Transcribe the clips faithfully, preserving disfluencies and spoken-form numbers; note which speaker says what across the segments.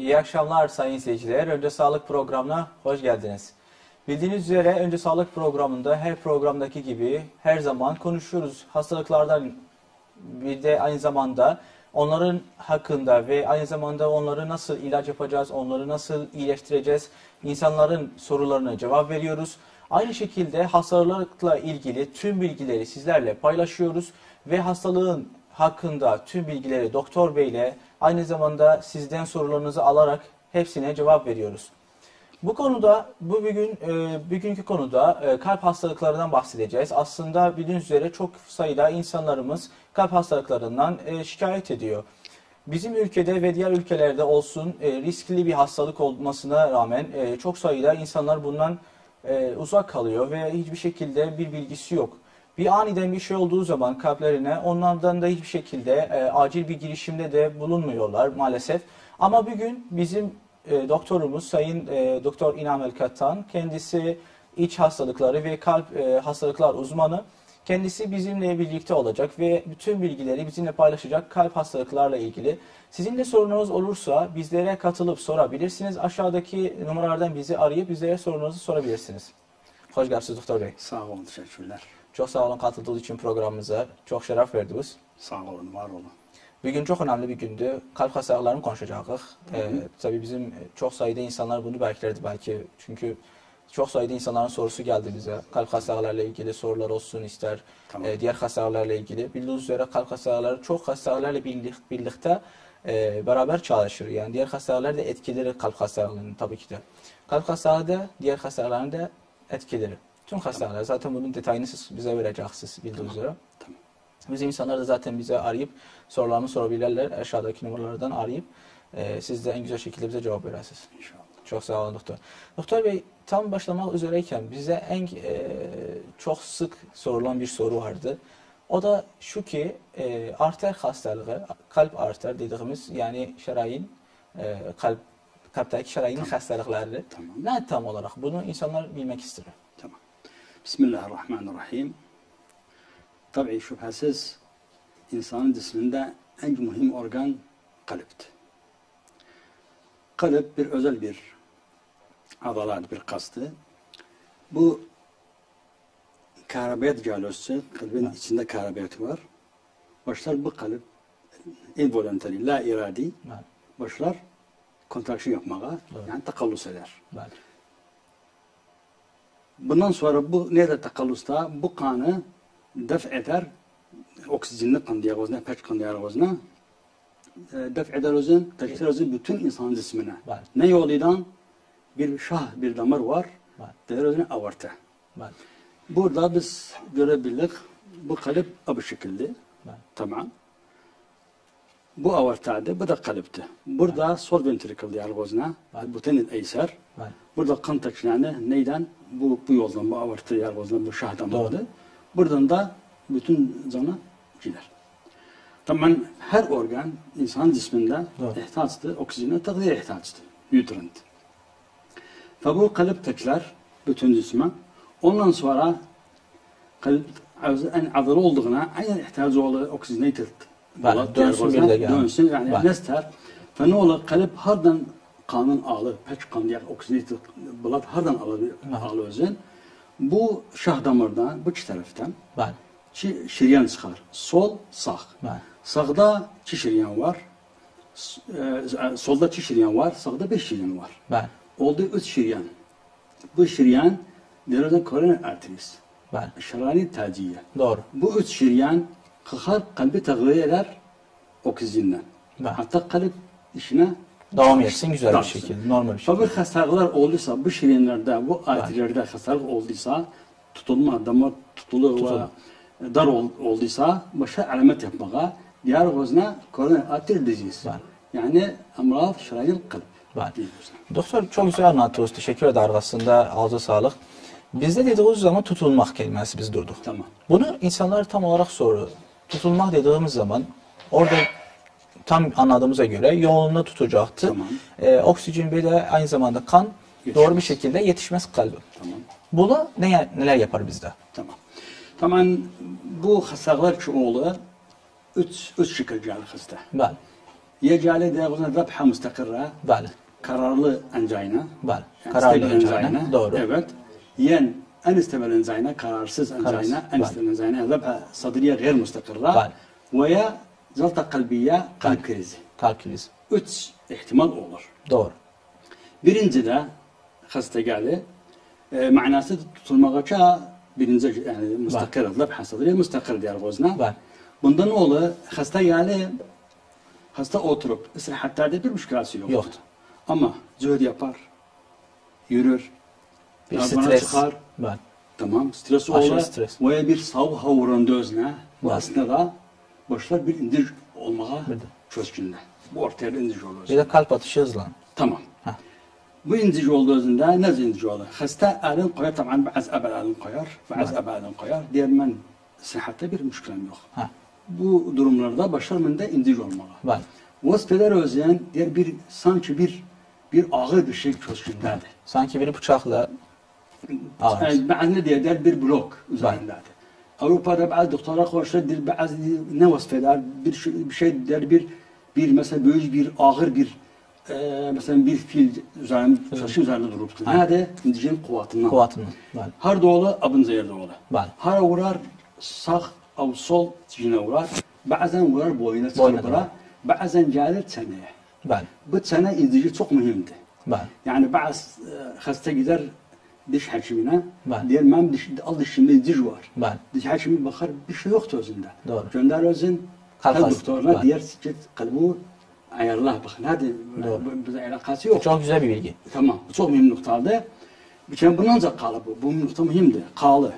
Speaker 1: İyi akşamlar sayın seyirciler. Önce Sağlık programına hoş geldiniz. Bildiğiniz üzere Önce Sağlık programında her programdaki gibi her zaman konuşuyoruz. Hastalıklardan bir de aynı zamanda onların hakkında ve aynı zamanda onları nasıl ilaç yapacağız, onları nasıl iyileştireceğiz, insanların sorularına cevap veriyoruz. Aynı şekilde hastalıkla ilgili tüm bilgileri sizlerle paylaşıyoruz ve hastalığın hakkında tüm bilgileri Doktor Bey ile aynı zamanda sizden sorularınızı alarak hepsine cevap veriyoruz. Bu konuda, bu bugün e, bugünkü konuda e, kalp hastalıklarından bahsedeceğiz. Aslında bildiğiniz üzere çok sayıda insanlarımız kalp hastalıklarından e, şikayet ediyor. Bizim ülkede ve diğer ülkelerde olsun e, riskli bir hastalık olmasına rağmen e, çok sayıda insanlar bundan e, uzak kalıyor ve hiçbir şekilde bir bilgisi yok. Bir aniden bir şey olduğu zaman kalplerine onlardan da hiçbir şekilde e, acil bir girişimde de bulunmuyorlar maalesef. Ama bugün bizim e, doktorumuz Sayın e, Doktor İnam El-Kattan, kendisi iç hastalıkları ve kalp e, hastalıklar uzmanı. Kendisi bizimle birlikte olacak ve bütün bilgileri bizimle paylaşacak kalp hastalıklarla ilgili. Sizin de sorununuz olursa bizlere katılıp sorabilirsiniz. Aşağıdaki numaralardan bizi arayıp bizlere sorununuzu sorabilirsiniz. Hoş geldiniz Doktor Bey.
Speaker 2: Sağ olun, teşekkürler.
Speaker 1: Çok sağ olun katıldığınız için programımıza. Çok şeref verdiniz.
Speaker 2: Sağ olun, var olun.
Speaker 1: Bugün çok önemli bir gündü. Kalp hastalıklarını konuşacağız. Ee, tabii bizim çok sayıda insanlar bunu beklerdi belki. Çünkü çok sayıda insanların sorusu geldi bize. Kalp hastalıklarıyla ilgili sorular olsun ister.
Speaker 2: Tamam.
Speaker 1: E, diğer hastalıklarla ilgili. Bildiğiniz üzere kalp hastalıkları çok hastalıklarla birlikte e, beraber çalışır. Yani diğer hastalıklar da etkileri kalp hastalıklarının tabii ki de. Kalp hastalığı da diğer hastalıkların da etkileri. Tüm hastaneler zaten bunun detayını siz bize vereceksiniz bildiğiniz üzere.
Speaker 2: Tamam.
Speaker 1: Bizim insanlar da zaten bize arayıp sorularını sorabilirler. Aşağıdaki numaralardan arayıp e, siz de en güzel şekilde bize cevap verirsiniz.
Speaker 2: İnşallah.
Speaker 1: Çok sağ olun doktor. Doktor Bey tam başlamak üzereyken bize en e, çok sık sorulan bir soru vardı. O da şu ki e, arter hastalığı, kalp arter dediğimiz yani şarayın e, kalp kalpteki şarayın tamam. hastalıkları.
Speaker 2: Tamam.
Speaker 1: Ne tam olarak? Bunu insanlar bilmek istiyor.
Speaker 2: Tamam. Bismillahirrahmanirrahim. Tabii şüphesiz insanın cisminde en mühim organ kalptir. Kalp bir özel bir adalat, bir kastı. Bu karabayat calosu, kalbin evet. içinde karabayatı var. Başlar bu kalp involuntary, la iradi. Evet. Başlar kontraksiyon yapmaya, evet. yani takallus eder. Evet. Bundan sonra bu nerede takallusta bu kanı def eder, oksijenli kan diyagozuna, peç kan diyagozuna def eder özün, taşır özün bütün insan cismine. Evet. Ne yoluyla? Bir şah, bir damar var, evet. der özüne aorta. Evet. Burada biz görebildik, bu kalp bu şekilde, evet. tamam. Bu aortaydı, bu da kalpti. Burada evet. sol ventrikül diyagozuna, evet. bütün eyser. Evet. Burada kan taşıyanı neyden? Bu, bu yoldan, bu aorta diyagozuna, bu şah damardı. Buradan da bütün canı gider. Tamam, her organ insan cisminde ihtiyaçtır, oksijene takviye ihtiyaçtır, nutrient. Ve bu kalp tekrar bütün cisme. Ondan sonra kalp en azılı olduğuna aynı ihtiyacı olan oksijene
Speaker 1: dönsün bir de yani.
Speaker 2: Dönsün yani evet. nester. Ve ne olur kalp hardan kanın ağlı, peç kan diye oksijene bulat hardan ağlı, ağlı özün. Bu şah damardan, bu iki taraftan evet. çi şiryan çıkar. Sol, sağ. Evet. Sağda çi şiryan var. E, solda çi şiryan var. Sağda beş şiryan var. Evet. Oldu üç şiryan. Bu şiryan dereden koroner arteris. Evet. Şarani taciye. Doğru. Bu üç şiryan kalkar kalbi takviye eder oksijenle. Evet. Hatta kalp işine
Speaker 1: devam etsin güzel bir şekilde, normal bir şekilde.
Speaker 2: Fakat hastalıklar olduysa, bu şirinlerde, bu arterlerde hastalık olduysa, tutulma, damar tutulu ve dar olduysa, başka alamet yapmaya, diğer gözüne koroner arter disease. Yani amrad şirayın kalp.
Speaker 1: Doktor çok güzel anlattınız, teşekkür ederim aslında, ağzı sağlık. Bizde dediğimiz zaman tutulmak kelimesi biz durduk.
Speaker 2: Tamam.
Speaker 1: Bunu insanlar tam olarak soruyor. Tutulmak dediğimiz zaman, orada tam anladığımıza göre yoğunluğunda tutacaktı. Tamam. Ee, oksijen bir de aynı zamanda kan yetişmez. Doğru bir şekilde yetişmez kalbi.
Speaker 2: Tamam.
Speaker 1: Bunu ne, neler yapar bizde?
Speaker 2: Tamam. Tamam. Bu hastalıklar çoğulu üç, üç şekilde hasta.
Speaker 1: Ben.
Speaker 2: يجعل دياغوزنا ذبحة مستقرة
Speaker 1: Bəli.
Speaker 2: kararlı angina.
Speaker 1: Bəli.
Speaker 2: Yani
Speaker 1: Kararlı
Speaker 2: stabil
Speaker 1: angina. Doğru.
Speaker 2: Evet. yen unstable angina kararsız angina unstable angina ذبحة صدرية غير مستقرة
Speaker 1: Bəli.
Speaker 2: ويا جلطة قلبية قلب krizi.
Speaker 1: Kalp krizi.
Speaker 2: Üç ihtimal olur.
Speaker 1: Doğru.
Speaker 2: Birinci de hasta geldi. E, manası tutulmağa birinci yani müstakil ذبحة صدرية müstakil diğer gözüne.
Speaker 1: Bəli.
Speaker 2: Bunda ne olur? Hasta geldi. Hasta oturup istirahatlerde bir müşkülası yok.
Speaker 1: Yoktu.
Speaker 2: Ama zühd yapar, yürür,
Speaker 1: Bir
Speaker 2: yarbana
Speaker 1: stres.
Speaker 2: çıkar,
Speaker 1: Bəli.
Speaker 2: tamam, stres
Speaker 1: Aşırı
Speaker 2: olur.
Speaker 1: stres.
Speaker 2: Veya bir sav havurun dözne, bu
Speaker 1: Evet.
Speaker 2: aslında da başlar bir indiric olmağa
Speaker 1: Bir de.
Speaker 2: çözgünde. Bu ortaya bir indiric olur.
Speaker 1: Bir de kalp atışı hızlan.
Speaker 2: Tamam.
Speaker 1: Ha.
Speaker 2: Bu indiric olduğunda ne indiric olur? Hasta elin koyar, tabii bazı abel elin koyar, bazı
Speaker 1: Evet.
Speaker 2: abel elin koyar. Diğer ben sıhhatte bir müşkülem yok.
Speaker 1: Ha.
Speaker 2: Bu durumlarda başlar mında indiric olmağa.
Speaker 1: Bəli.
Speaker 2: Vasfeder özleyen diğer bir sanki bir bir ağır bir şey çözgündedir.
Speaker 1: Sanki biri bıçakla ağır.
Speaker 2: Yani bazı ne diye der bir blok üzerindedir. Avrupa'da bazı doktora koşuyor, bazı ne vasfeder bir şey, bir şey der bir bir mesela böyle bir ağır bir e, mesela bir fil üzerinde taşı üzerinde durup nerede indicenin kuvvetinden.
Speaker 1: Kuvvetinden. Bəli.
Speaker 2: Har doğulu abınıza yer doğulu.
Speaker 1: Bəli.
Speaker 2: Har vurar sağ av sol cine vurar. Bazen vurar boyuna
Speaker 1: Boynuna
Speaker 2: çıkar. Bazen gelir çeneye.
Speaker 1: Bəli.
Speaker 2: Bu sene indici çok mühimdi.
Speaker 1: Bəli.
Speaker 2: Yani bazı e, hasta gider diş hekimine,
Speaker 1: Ben.
Speaker 2: diğer ben diş, al dişimde diş var.
Speaker 1: Bəli.
Speaker 2: Diş hekimi bakar bir şey yoktu özünde.
Speaker 1: Doğru.
Speaker 2: Gönder özün
Speaker 1: Kalp
Speaker 2: kalp
Speaker 1: hastası.
Speaker 2: doktoruna
Speaker 1: Ben.
Speaker 2: diğer siklet kalbi ayarlar bakın hadi
Speaker 1: Doğru.
Speaker 2: bu- bize alakası yok.
Speaker 1: Çok güzel bir bilgi.
Speaker 2: Tamam bu çok mühim noktadı. Bir kere bundan ancak kalı bu. Bu nokta mühimdi. Kalı.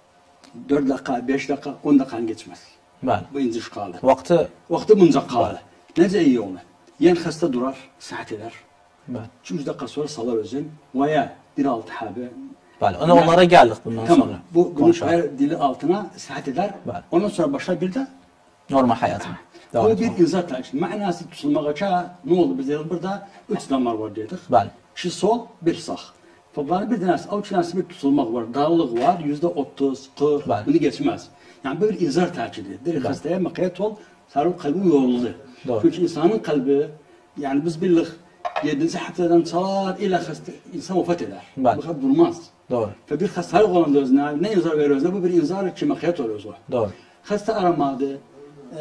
Speaker 2: dört dakika, beş dakika, on dakikan geçmez.
Speaker 1: Bəli.
Speaker 2: Bu indiş kalı.
Speaker 1: Vakti
Speaker 2: Vakti bunca kalı. Nece iyi olur. Yen hasta durar, saat eder.
Speaker 1: Bəli.
Speaker 2: iki yüz dakika sonra salar özün veya bir altı habe.
Speaker 1: Bəli. Ona onlara geldik bundan
Speaker 2: Tamam.
Speaker 1: sonra.
Speaker 2: Bu bunu
Speaker 1: Konuşalım.
Speaker 2: her dili altına saat eder.
Speaker 1: Ben.
Speaker 2: Ondan sonra başlar bir de
Speaker 1: Normal hayatına. Devam
Speaker 2: bu
Speaker 1: edelim.
Speaker 2: bir inzar taşı. Manası tutulmağa ne oldu bize burada? Üç damar var dedik.
Speaker 1: Bəli.
Speaker 2: İki sol, bir sağ. Toplamda bir tanesi, avuç tanesi bir tutulmak var. Darlık var. Yüzde otuz, kırk.
Speaker 1: Ben.
Speaker 2: Bunu geçmez. Yani böyle bir inzar takidi. Direkt
Speaker 1: Ben.
Speaker 2: hastaya makayet ol. Sarı kalbin yoruldu.
Speaker 1: Doğru.
Speaker 2: Çünkü insanın kalbi yani biz bildik yedinci haftadan çalar ile hasta insan vefat eder.
Speaker 1: Ben.
Speaker 2: Bu kadar durmaz.
Speaker 1: Doğru.
Speaker 2: Ve bir hastalık olan özüne ne inzar veriyoruz? Bu bir inzar ki makayet oluyoruz o.
Speaker 1: Doğru.
Speaker 2: Hasta aramadı. E,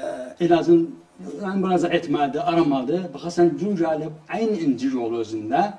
Speaker 2: ilacın yani biraz etmedi, aramadı. Bakarsan cüncalip aynı incir yolu özünde.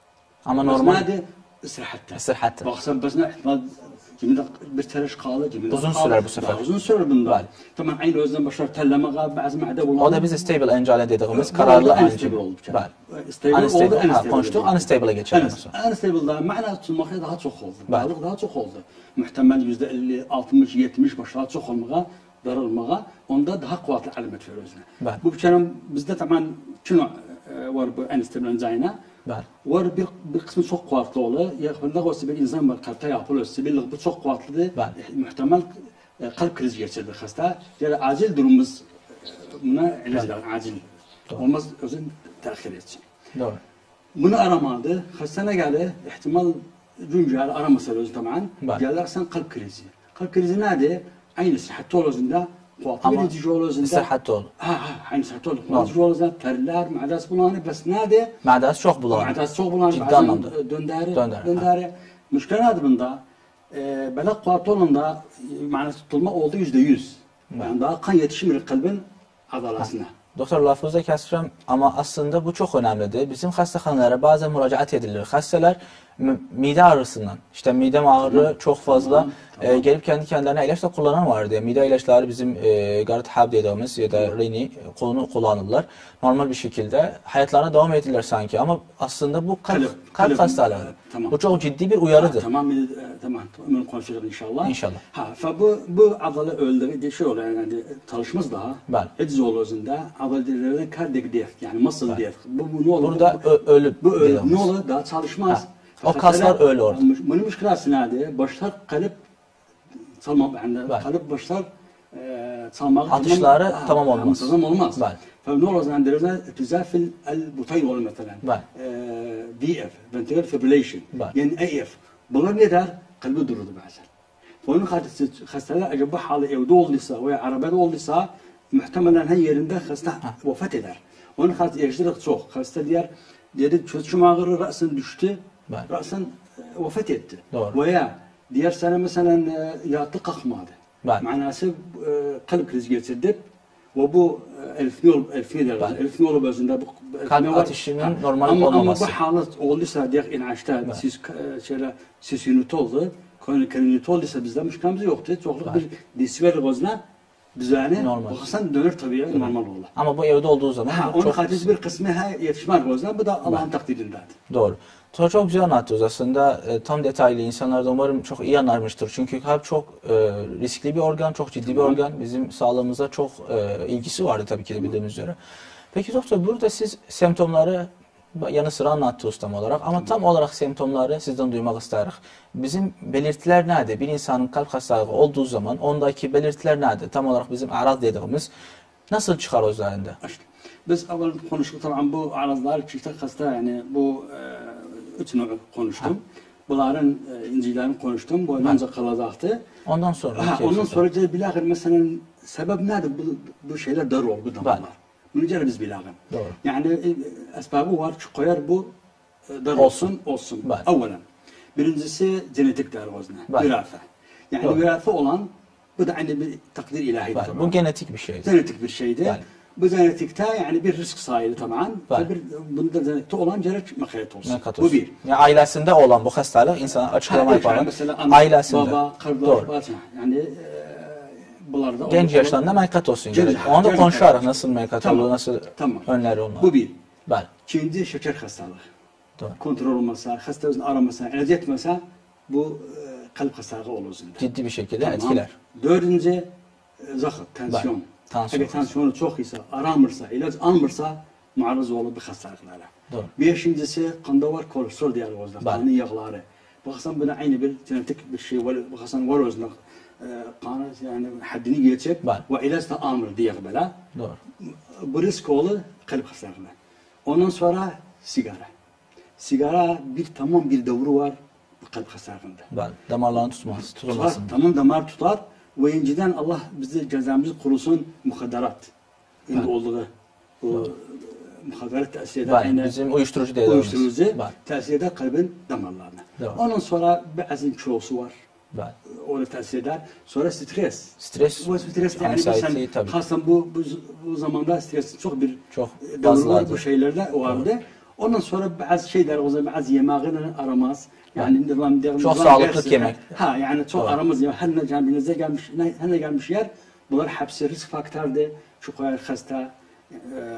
Speaker 1: Ama
Speaker 2: Normal.
Speaker 1: normal
Speaker 2: Hadi istirahatte.
Speaker 1: sıhhatte.
Speaker 2: Baksan bazına ihtimal cimde bir tereş kalı, cimde
Speaker 1: Uzun
Speaker 2: kalı.
Speaker 1: sürer bu sefer.
Speaker 2: Daha uzun sürer bunda.
Speaker 1: Bəli.
Speaker 2: Tamam aynı özden başlar tellemeye, bazı ma'de bulan.
Speaker 1: O da biz stable angina dediğimiz kararlı
Speaker 2: unstable
Speaker 1: angina.
Speaker 2: oldu.
Speaker 1: Bəli.
Speaker 2: Stable oldu,
Speaker 1: Unstable. Ha,
Speaker 2: unstable
Speaker 1: konuştuk.
Speaker 2: oldu.
Speaker 1: Unstable'a geçelim. sonra.
Speaker 2: Unstable'da ma'na tutulmakta daha çok oldu.
Speaker 1: Bəli.
Speaker 2: Bağlılık daha çok oldu. Muhtemel yüzde elli, altmış, yetmiş başlar çok olmağa, darılmağa, onda daha kuvvetli alamet veriyor özüne.
Speaker 1: Bəli.
Speaker 2: Bu biçare bizde tamam şunu e, var bu unstable angina.
Speaker 1: Bəli.
Speaker 2: Var bir, bir kısmı çok kuvvetli oluyor. Yakında o sebebi insan var kalpte yapılıyor. Sebebi bu çok kuvvetlidir.
Speaker 1: Ben.
Speaker 2: Muhtemel e, kalp krizi geçirdi hasta. Yani acil durumumuz e, buna ilaç lazım. Acil.
Speaker 1: Doğru.
Speaker 2: Olmaz özün tehir etsin.
Speaker 1: Doğru.
Speaker 2: Bunu aramadı. Hastane geldi. İhtimal cüncel aramasa özün tamam.
Speaker 1: Ben.
Speaker 2: Geldiler sen kalp krizi. Kalp krizi nerede? Aynı sıhhat özünde. Kuvvetli
Speaker 1: Ama
Speaker 2: bir itici özünde.
Speaker 1: sıhhatte oldu.
Speaker 2: Ha ha aynı sıhhat Kuvvetli özünde. Terler, madas bulanı. Bas nerede?
Speaker 1: Mədəsi çox bulanır.
Speaker 2: Madas çok bulanı.
Speaker 1: Ciddi anlamda.
Speaker 2: Döndəri,
Speaker 1: Döndəri,
Speaker 2: döndəri. Müşküle nedir bunda? E, böyle kuvvetli olanda e, manası tutulma oldu yüzde yüz. Yani daha kan yetişmiyor kalbin adalasına.
Speaker 1: Doktor lafınızda kəsirəm, amma aslında bu çox önəmlidir. Bizim xəstəxanalara bəzən müraciət edilir. Xəstələr m- midə ağrısından, işte midəm ağrı çox fazla
Speaker 2: Tamam, tamam.
Speaker 1: e, gelip kendi kendilerine ilaç da kullanan vardı. Mide ilaçları bizim e, Garitahab dediğimiz ya da Rini kolunu kullanırlar. Normal bir şekilde hayatlarına devam edirler sanki ama aslında bu kalp,
Speaker 2: Kalp-
Speaker 1: kalp
Speaker 2: kalp-
Speaker 1: hastalığı.
Speaker 2: e, tamam.
Speaker 1: Bu çok ciddi bir uyarıdır.
Speaker 2: Tamam, e, tamam. Bunu konuşacağız inşallah.
Speaker 1: İnşallah.
Speaker 2: Ha, fa bu bu adalı öldüğü şey oluyor yani çalışmamız daha.
Speaker 1: Bəli.
Speaker 2: Edzol özünde adalı dillerden cardiac death yani muscle death. Bu, bu ne olur?
Speaker 1: Burada
Speaker 2: bu,
Speaker 1: ö- ölüp
Speaker 2: bu öl,
Speaker 1: dediğimiz.
Speaker 2: ne olur? Daha çalışmaz.
Speaker 1: Ha, o kaslar öyle orada.
Speaker 2: Bunun müşkülası nerede? Başlar kalp çalma yani
Speaker 1: Bəli.
Speaker 2: kalp başlar e, çalmak
Speaker 1: Atışları tamam olmaz.
Speaker 2: Tamam olmaz.
Speaker 1: Bəli.
Speaker 2: فنو رزان درزنا ارتجاع في البطيول مثلا
Speaker 1: Bəli.
Speaker 2: في اف ventricular fibrillation
Speaker 1: Bəli.
Speaker 2: يعني اي اف bunlar ne der? Kalbi dururdu bazen. Onun hastalar acaba halı evde olduysa veya arabada olduysa muhtemelen her yerinde hasta vefat eder. Onun hatı yaşlılık çok. Hasta diğer dedi çocuğum ağrı rasın düştü.
Speaker 1: Ben.
Speaker 2: Rasın e, vefat etti.
Speaker 1: Doğru.
Speaker 2: Veya diğer sene mesela e, yattı kalkmadı.
Speaker 1: Ben.
Speaker 2: Manası e, kalp krizi geçirdi. Ve bu e, elfini olup elfini derler. Elfini olup özünde bu
Speaker 1: kalp atışının normal
Speaker 2: ama,
Speaker 1: olmaması.
Speaker 2: Ama bu halat olduysa diye inançta siz e, şöyle siz ünit oldu. Ünit olduysa bizde müşkilemiz yoktu. Çokluk bir desibel gozuna düzeni bakarsan dönür tabii normal olur.
Speaker 1: Ama bu evde olduğu zaman
Speaker 2: ha,
Speaker 1: çok...
Speaker 2: onun hadisi bir kısmı ha, yetişmez gozuna. Bu da Allah'ın takdirindedir.
Speaker 1: Doğru. Çok, çok güzel anlattınız aslında. E, tam detaylı insanlar da umarım çok iyi anlarmıştır. Çünkü kalp çok e, riskli bir organ, çok ciddi tamam. bir organ. Bizim sağlığımıza çok e, ilgisi vardı tabii ki de bildiğimiz üzere. Peki doktor, burada siz semptomları yanı sıra anlattınız tam olarak. Ama tamam. tam olarak semptomları sizden duymak isteriz. Bizim belirtiler nedir? Bir insanın kalp hastalığı olduğu zaman ondaki belirtiler nedir? Tam olarak bizim araz dediğimiz nasıl çıkar o üzerinde? İşte,
Speaker 2: biz evvel konuştuk tabii bu arazlar çifte hasta yani bu e, üçünü konuştum. Ha. Bunların e, incilerini konuştum. Bu önce kalacaktı.
Speaker 1: Ondan sonra?
Speaker 2: Ha, ondan sonra da bilahir mesela sebep nedir? Bu, bu şeyler dar oldu bu damarlar. Bunu cere biz bilahir.
Speaker 1: Doğru.
Speaker 2: Yani e, esbabı var ki koyar bu e, dar olsun olsun. olsun. Evvelen. Birincisi genetik dar olsun. Virafe. Yani virafe olan bu da aynı bir takdir ilahi.
Speaker 1: Bu genetik bir şeydi.
Speaker 2: Genetik bir şeydi. Yani. Bu genetikte yani bir risk sahibi tamamen. Bir, bunda genetikte olan gerek mekayet olsun.
Speaker 1: Mekat
Speaker 2: bu bir.
Speaker 1: Yani ailesinde olan bu hastalık insana açıklama yaparak ailesinde.
Speaker 2: Baba, kardeş, baba, yani e, bunlarda
Speaker 1: genç yaşlarında mekat olsun. Genç, onu da konuşarak nasıl mekat tamam. olur, nasıl tamam. önleri olmalı.
Speaker 2: Bu bir.
Speaker 1: Ben.
Speaker 2: İkinci şeker hastalığı.
Speaker 1: Doğru.
Speaker 2: Kontrol olmasa, hasta özünü aramasa, ilacı etmese bu e, kalp hastalığı olur.
Speaker 1: Ciddi bir şekilde tamam. etkiler.
Speaker 2: Dördüncü e, zahır, tansiyon. Ben. Tansiyon. Eğer tansiyonu çok ise, aramırsa, ilaç almırsa muarız olur bir hastalıklara.
Speaker 1: Doğru.
Speaker 2: Beşincisi kanda var kolesterol diyalogozda, kanın yağları. Baksan buna aynı bir genetik bir şey var. Baksan var özünde kanı yani haddini geçip ve ilaç da almır diye böyle.
Speaker 1: Doğru.
Speaker 2: Bu risk olur kalp hastalığı. Ondan sonra sigara. Sigara bir tamam bir devru var kalp hastalığında.
Speaker 1: Ben damarlarını tutmaz, tutulmasın.
Speaker 2: Tamam damar tutar. Ve inciden Allah bizi cezamızı kurusun muhadarat. İndi olduğu bu muhadarat tesir eder.
Speaker 1: Yani bizim uyuşturucu değil.
Speaker 2: Uyuşturucu tesir eder kalbin damarlarına.
Speaker 1: Doğru.
Speaker 2: Ondan sonra bazı kilosu var.
Speaker 1: Ben.
Speaker 2: O da tesir eder. Sonra stres.
Speaker 1: Stres.
Speaker 2: Bu stres yani sen hasan bu, bu bu zamanda stres çok bir
Speaker 1: çok
Speaker 2: fazla bu şeylerde vardı. Doğru. Ondan sonra bazı şeyler o zaman bazı yemeğini aramaz. Yani nizam
Speaker 1: yani, çok sağlıklı yemek.
Speaker 2: Ha yani çok doğru. aramız ya. Her ne cambinize gelmiş, her ne gelmiş yer. Bunlar hepsi risk faktörde. Şu kadar hasta e,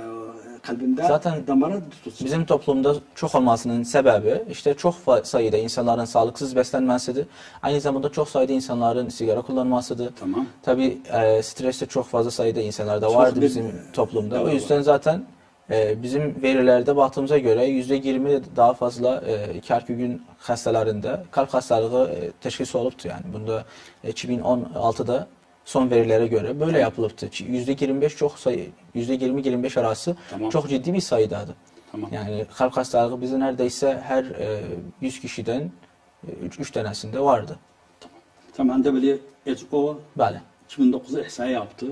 Speaker 2: kalbinde
Speaker 1: zaten
Speaker 2: damara tutsun.
Speaker 1: Bizim toplumda çok olmasının sebebi işte çok sayıda insanların sağlıksız beslenmesidir. Aynı zamanda çok sayıda insanların sigara kullanmasıdır.
Speaker 2: Tamam.
Speaker 1: Tabii e, streste çok fazla sayıda insanlarda çok vardı bir, bizim toplumda. O yüzden var. zaten e, bizim verilerde baktığımıza göre yüzde yirmi daha fazla e, iki gün hastalarında kalp hastalığı e, teşhisi oluptu yani. Bunda e, iki bin on altıda son verilere göre böyle yapılıptı. yüzde yirmi beş çok sayı, yüzde yirmi yirmi beş arası tamam. çok ciddi bir sayıdadır. Tamam. Yani kalp hastalığı bizde neredeyse her e, yüz kişiden üç tanesinde vardı.
Speaker 2: Tamam. Tamam da böyle H O
Speaker 1: Bəli.
Speaker 2: iki bin dokuzda ihsa yaptı.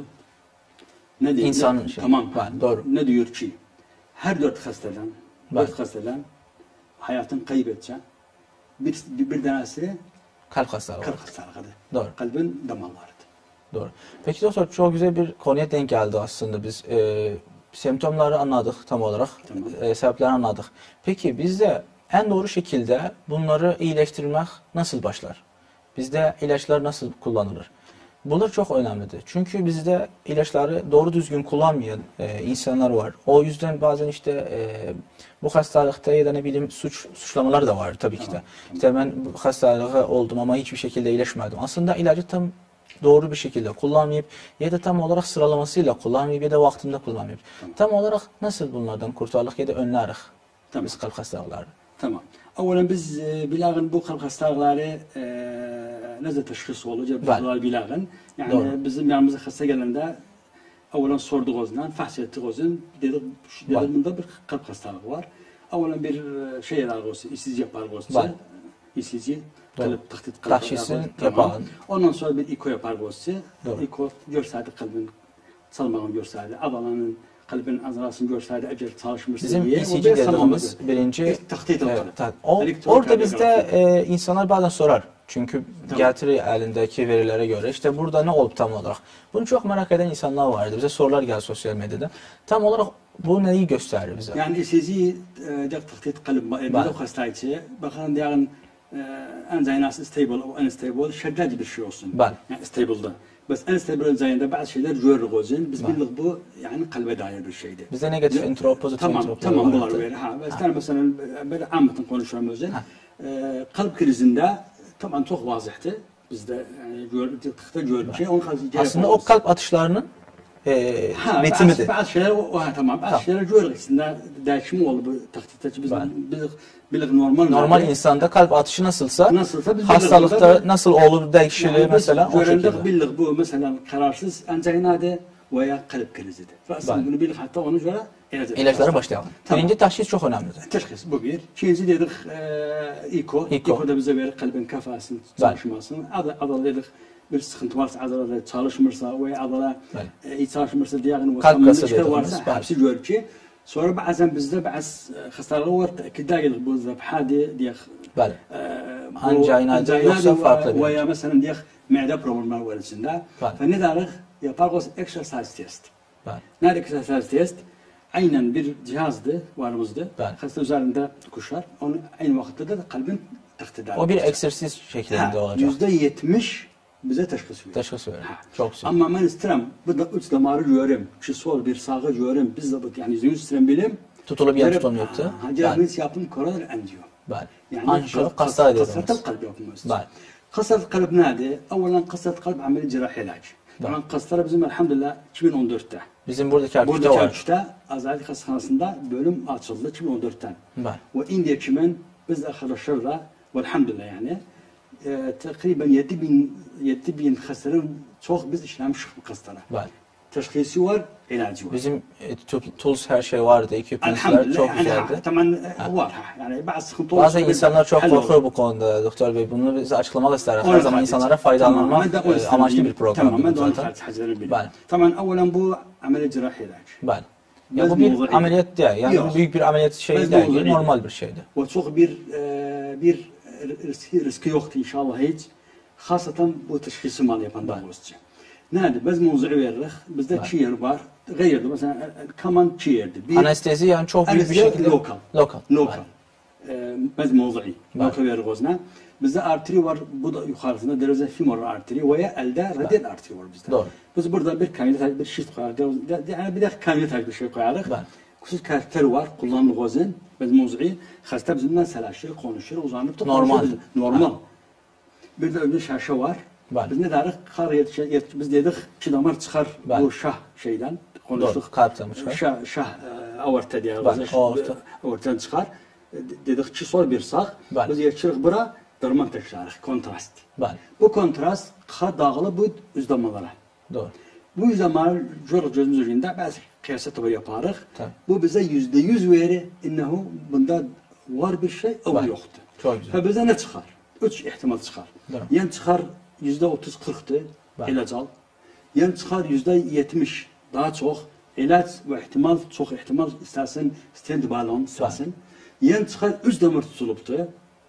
Speaker 2: Ne diyor?
Speaker 1: İnsanın şey.
Speaker 2: Tamam.
Speaker 1: Bəli, doğru.
Speaker 2: Ne diyor ki her dört hastadan, Bəli. dört hastadan hayatını kaybedecek. Bir, bir tanesi
Speaker 1: kalp hastalığı.
Speaker 2: Kalp hastalığıdır.
Speaker 1: Doğru.
Speaker 2: Kalbin damarları.
Speaker 1: Doğru. Peki doktor çok güzel bir konuya denk geldi aslında biz. E, semptomları anladık tam olarak. Tamam. E, sebepleri anladık. Peki bizde en doğru şekilde bunları iyileştirmek nasıl başlar? Bizde ilaçlar nasıl kullanılır? Bunlar çok önemlidir. Çünkü bizde ilaçları doğru düzgün kullanmayan e, insanlar var. O yüzden bazen işte e, bu hastalıkta ya da ne bileyim suç suçlamalar da var tabii ki de. Tamam. İşte ben bu hastalığı oldum ama hiçbir şekilde iyileşmedim. Aslında ilacı tam doğru bir şekilde kullanmayıp ya da tam olarak sıralamasıyla kullanmayıp ya da vaktinde kullanmayıp. Tamam. Tam olarak nasıl bunlardan kurtarırız ya da önleriz tamam. biz kalp hastalıkları?
Speaker 2: Tamam. Evvela biz e, bilağın bu kalp hastalıkları e, ne teşhis olacak biz bilağın. Yani doğru. bizim yanımıza hasta gelende evvela sorduğumuzdan fahşettiğimizden dedik bunda bir kalp hastalığı var. Evvela bir şey yaparız, E C G yaparız. E C G kalp tahdit
Speaker 1: taşhisin yapalım.
Speaker 2: Ondan sonra bir eko yaparız. Eko görseydi kalbin çalmağını görseydi, adalanın kalbin azrasını görseydi acil çalışmıştı
Speaker 1: Bizim
Speaker 2: diye.
Speaker 1: E C G dediğimiz birinci
Speaker 2: taktit
Speaker 1: evet,
Speaker 2: evet,
Speaker 1: o, orada bizde e, insanlar bazen sorar. Çünkü tamam. Getirir elindeki verilere göre işte burada ne olup tam olarak. Bunu çok merak eden insanlar vardı. Bize sorular geldi sosyal medyada. Tam olarak bu neyi gösterir bize?
Speaker 2: Yani E C G de taktit kalp bir hastayı bakın diyelim enzaynas stable o unstable şiddet bir şey olsun.
Speaker 1: Ben.
Speaker 2: Yani stable'da. Bas unstable enzayında bazı şeyler görürüz gözün. Biz bildik bu yani kalbe dair bir şeydi.
Speaker 1: Bizde negatif intro, pozitif
Speaker 2: tamam,
Speaker 1: intro.
Speaker 2: Tamam bunlar böyle. Ha, ben mesela böyle ameten konuşuyorum özün. Ee, kalp krizinde tamam çok vazihti. Bizde yani gördük, gördük şey. Onun
Speaker 1: aslında o kalp atışlarının e, ritmidir.
Speaker 2: Bazı şeyler o ha, tamam. Bazı tamam. şeyler görürüz. Aslında değişim oldu bu taktikte. Biz bildik bildik normal.
Speaker 1: Normal insanda kalp atışı nasılsa,
Speaker 2: nasılsa
Speaker 1: hastalıkta nasıl olur değişir yani mesela o
Speaker 2: şekilde. Bildik bu mesela kararsız anginadı veya kalp krizidir. Aslında bunu bildik hatta onu göre
Speaker 1: ilaçlara başlayalım. Tamam. Birinci teşhis çok önemlidir.
Speaker 2: Teşhis bu bir. İkinci dedik e, İko. İko da bize verir kalbin kafasını çalışmasını. Adal dedik bir sıkıntı varsa adalarda çalışmırsa veya adala e, iyi çalışmırsa diğerini
Speaker 1: kalp kası
Speaker 2: işte varsa hepsi görür ki. Sonra bazen bizde bazı hastalıklar var. Kidaylık bu zabhadi diye.
Speaker 1: Bəli. Angina yoksa farklı bir.
Speaker 2: Veya mesela diye mide problemleri var içinde. Fe ne derik? Yaparız exercise test. Ne exercise test? Aynen bir cihazdı, varımızdı. Hasta üzerinde kuşar. Onu aynı vakitte de kalbin taktiği.
Speaker 1: O bir egzersiz şeklinde olacak.
Speaker 2: Yüzde yetmiş bize teşhis veriyor.
Speaker 1: Teşhis veriyor. Çok güzel.
Speaker 2: Ama ben isterim, bu da üç damarı görürüm. Şu sol bir sağı görürüm. Biz de yani yüzde yüz isterim bilim.
Speaker 1: Tutulup yer tutamıyordu.
Speaker 2: Hacı yaptım koronal anjiyo.
Speaker 1: Bəli. Yani anjiyo kastar dediğimiz.
Speaker 2: Kastar kalp yapımız.
Speaker 1: Bəli.
Speaker 2: Kastar kalp nedir? Evvelen kastar kalp ameli cerrahi ilaç. Ben kastarı bizim elhamdülillah iki bin on dörtte.
Speaker 1: Bizim buradaki Erkük'te var.
Speaker 2: Buradaki Erkük'te Azali Hastanesi'nde bölüm açıldı iki bin on dörtten.
Speaker 1: Bəli.
Speaker 2: Ve indiye kimin biz arkadaşlarla elhamdülillah yani e, takriben yedi bin yedi bin hastanın çok biz işlemişik bu kastara.
Speaker 1: Bəli.
Speaker 2: Teşhisi var, ilacı var.
Speaker 1: Bizim e, tools her şey vardı, ekipmanlar çok güzeldi.
Speaker 2: Yani, tamam var. Yani bazı sıkıntı
Speaker 1: Bazı insanlar çok korkuyor bu konuda Doktor Bey. Bunu biz açıklamak isteriz. Her zaman insanlara faydalanmak tamam, e, amaçlı bir program.
Speaker 2: Tamam, ben de onu zaten. Tamam, evvelen bu ameli cerrahi ilaç.
Speaker 1: Bəli. Ya bu bir ameliyat değil. Yani Yok. büyük bir ameliyat şey değil. Normal bir şeydi.
Speaker 2: O çok bir e, bir riski, riski yoktu inşallah hiç. Hasatan bu teşhisi mal yapan davulcu. Nerede? Biz mevzu'u veririz. Bizde çiğer var. Gayırdı. Mesela kaman çiğerdi.
Speaker 1: Anestezi yani çok büyük bir şekilde.
Speaker 2: Lokal.
Speaker 1: Lokal.
Speaker 2: Lokal. Biz mevzu'u. Lokal veririz. Bizde arteri var. Bu da yukarısında derece femoral arteri veya elde radial arteri var bizde.
Speaker 1: Doğru.
Speaker 2: Biz burada bir kamyonel bir shift koyarız. Yani bir de kamyonel bir şey koyarız. Kusus karakter var. Kullanılır gözün. Biz mevzu'u. Hasta bizimle selaşır, konuşur, uzanıp da
Speaker 1: normal.
Speaker 2: Normal. Bir de önce şaşı var. Biz ne dedik? Kar yetişir, biz dedik ki damar çıkar Bəli. Bu şah şeyden konuştuk.
Speaker 1: Kalpten çıkar.
Speaker 2: Şah, şah aorta diye.
Speaker 1: Aorta.
Speaker 2: Aortadan çıkar. Dedik ki sol bir sağ.
Speaker 1: Bəli.
Speaker 2: Biz yetişirik bura derman teşarıq, kontrast.
Speaker 1: Bəli.
Speaker 2: Bu kontrast kar dağılı bu üz damarlara.
Speaker 1: Doğru.
Speaker 2: Bu üz damar gözümüz üzerinde bazı kıyasat yaparıq.
Speaker 1: Tabii.
Speaker 2: Bu bize yüzde yüz veri innehu bunda var bir şey o yoktu.
Speaker 1: Çok güzel.
Speaker 2: Ve bize ne çıkar? Üç ihtimal çıkar.
Speaker 1: Doğru.
Speaker 2: Yani çıkar yüzde otuz kırktı ilaç al. Yani çıkar yüzde yetmiş daha çok ilaç ve ihtimal çok ihtimal istersen stent balon istersen. Yani çıkar üç damar tutuluptu.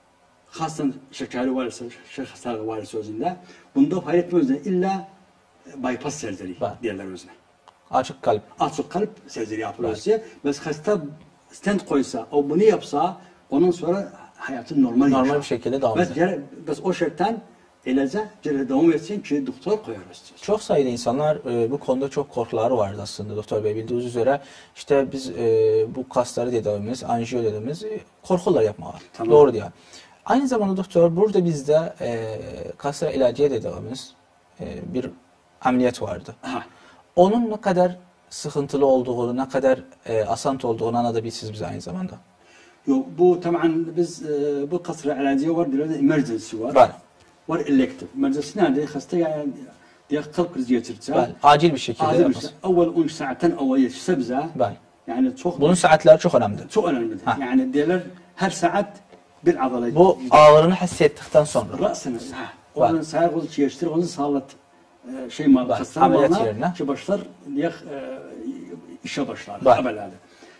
Speaker 2: Hasan şekeri varsa, şeker var sözünde. Bunda fayda etmezse illa bypass surgery diyorlar özüne.
Speaker 1: Açık kalp.
Speaker 2: Açık kalp surgery yapılırsa. Biz hasta stent koysa, o bunu yapsa, ondan sonra hayatın normal
Speaker 1: normal
Speaker 2: yaşar.
Speaker 1: bir şekilde devam
Speaker 2: eder. Biz o şarttan ilaca cerrahi devam etsin ki doktor koyarız.
Speaker 1: Çok sayıda insanlar e, bu konuda çok korkuları vardı aslında Doktor Bey. Bildiğiniz üzere işte biz e, bu kasları dediğimiz, anjiyo dediğimiz e, korkular yapmalar. Tamam. Doğru diyor. Aynı zamanda doktor burada bizde e, kaslar ilacıya dediğimiz e, bir ameliyat vardı.
Speaker 2: Ha.
Speaker 1: Onun ne kadar sıkıntılı olduğunu, ne kadar e, asant olduğunu anlatabilirsiniz bize aynı zamanda.
Speaker 2: Yok bu tamamen biz e, bu kasra ilacıya var, bir de emergency var.
Speaker 1: Var.
Speaker 2: Var elective. Emergency nerede? Hasta yani diye kalp krizi geçirirse.
Speaker 1: Acil bir şekilde
Speaker 2: acil bir şey. Evvel on saatten evvel yetişse bize.
Speaker 1: Bəli.
Speaker 2: Yani çok.
Speaker 1: Bunun saatleri çok önemli.
Speaker 2: Çok önemli. Ha. Yani diyorlar her saat bir adala.
Speaker 1: Bu ağrını hissettikten sonra.
Speaker 2: Rasını. Ha. Onun sağır kolu çiğiştir, onun sağlat şey mal hasta malına ki başlar diye işe başlar.
Speaker 1: Bəli.
Speaker 2: Haberlerde.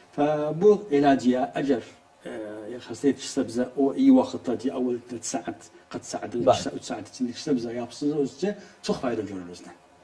Speaker 2: فبو علاجية أجر خاصية تشتبزة أو أي وقت تدي أول ثلاث ساعات قد ساعات üç saat içinde تشتبزة yapsız özce çok fayda görürüz.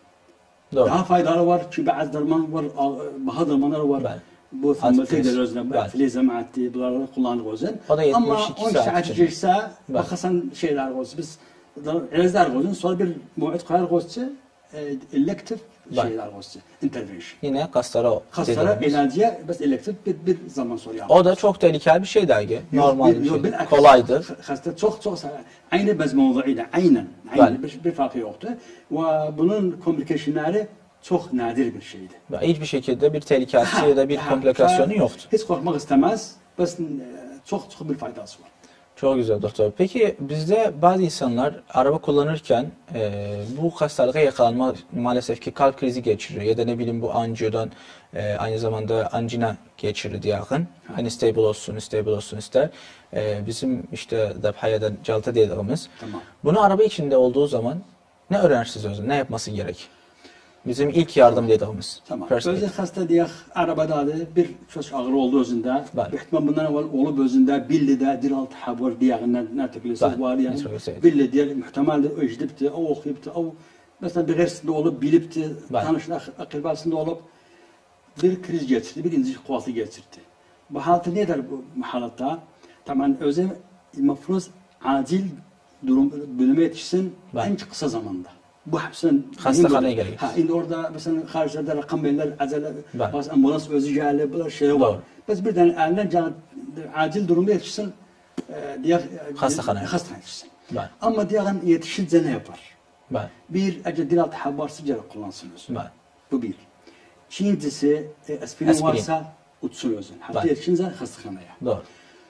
Speaker 1: Doğru.
Speaker 2: Daha faydaları var çünkü bazı derman var, bazı dermanlar var.
Speaker 1: Bəli.
Speaker 2: Bu filmde de özden, filize maati bunları kullanırız özden. Ama on saat geçse bakasan şeyler olsun. Biz ilaclar olsun sonra bir muayet koyar olsun. Elektif şeyler olsun. Intervention.
Speaker 1: Yine kaslara
Speaker 2: Kaslara ilacıya bas elektif bir, bir zaman sonra yapar.
Speaker 1: O da çok tehlikeli bir şey dergi. Normal bir şey. Kolaydır.
Speaker 2: Hasta çok çok aynı bez mevzuuyla aynen. Aynen bir, bir farkı yoktu. Ve bunun komplikasyonları çok nadir bir şeydi.
Speaker 1: Hiçbir şekilde bir tehlikesi ya da bir komplikasyonu yoktu.
Speaker 2: Hiç korkmak istemez. Bas çok çok bir faydası var.
Speaker 1: Çok güzel doktor. Peki bizde bazı insanlar araba kullanırken e, bu hastalığa yakalanma maalesef ki kalp krizi geçirir ya da ne bileyim bu anjiyodan e, aynı zamanda angina geçirir yakın. Hani stable olsun, stable olsun ister. E, bizim işte dabhayadan calta dediğimiz.
Speaker 2: Tamam.
Speaker 1: Bunu araba içinde olduğu zaman ne öğrenirsiniz özün? Ne yapması gerek? Bizim ilk yardım dediğimiz.
Speaker 2: Tamam. Özel hasta diye arabada bir çok ağır olduğu özünde, ihtimal bundan evvel olup özünde billi de diralt habur diye ne teklisiniz var yani. Billi diye muhtemelde öjdipti, o okuyupti, o mesela bir gerisinde olup bilipti, tanışın akılbasında olup bir kriz geçirdi, bir inci kuvveti geçirdi. Bu halatı nedir bu halatta? Tamam özel mafruz acil durum bölüme yetişsin en kısa zamanda. Bu hepsinin
Speaker 1: hastahaneye gerek.
Speaker 2: Ha, indi orada mesela karşıda rakam belirler, acele, bazı ambulans özü geldi, böyle şey var. Biz birden eline can, acil durumda yetişsin diye
Speaker 1: hastahaneye
Speaker 2: hastaneye yetişsin. Ama diye yetişince ne yapar?
Speaker 1: Ben.
Speaker 2: Bir acil dilat habarsı cerrah kullansın özü.
Speaker 1: Ben.
Speaker 2: Bu bir. İkincisi aspirin, aspirin varsa utsun özü. Hatta yetişince hastaneye.
Speaker 1: Doğru.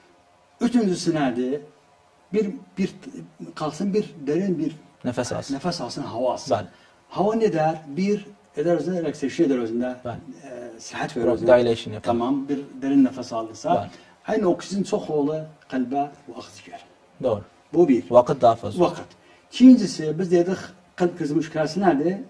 Speaker 2: Üçüncüsü nerede? Bir bir kalsın bir derin bir
Speaker 1: nefes alsın.
Speaker 2: Nefes alsın, hava alsın.
Speaker 1: Ben.
Speaker 2: Hava ne der? Bir eder özünde, relaxation eder özünde.
Speaker 1: Ben.
Speaker 2: E, sıhhat verir özünde.
Speaker 1: Dilation yapar.
Speaker 2: Tamam, bir derin nefes alırsa. Ben. Aynı oksijen çok olur kalbe ve akciğer.
Speaker 1: Doğru.
Speaker 2: Bu bir.
Speaker 1: Vakit daha fazla.
Speaker 2: Vakit. İkincisi biz dedik kalp krizi müşkilası nerede?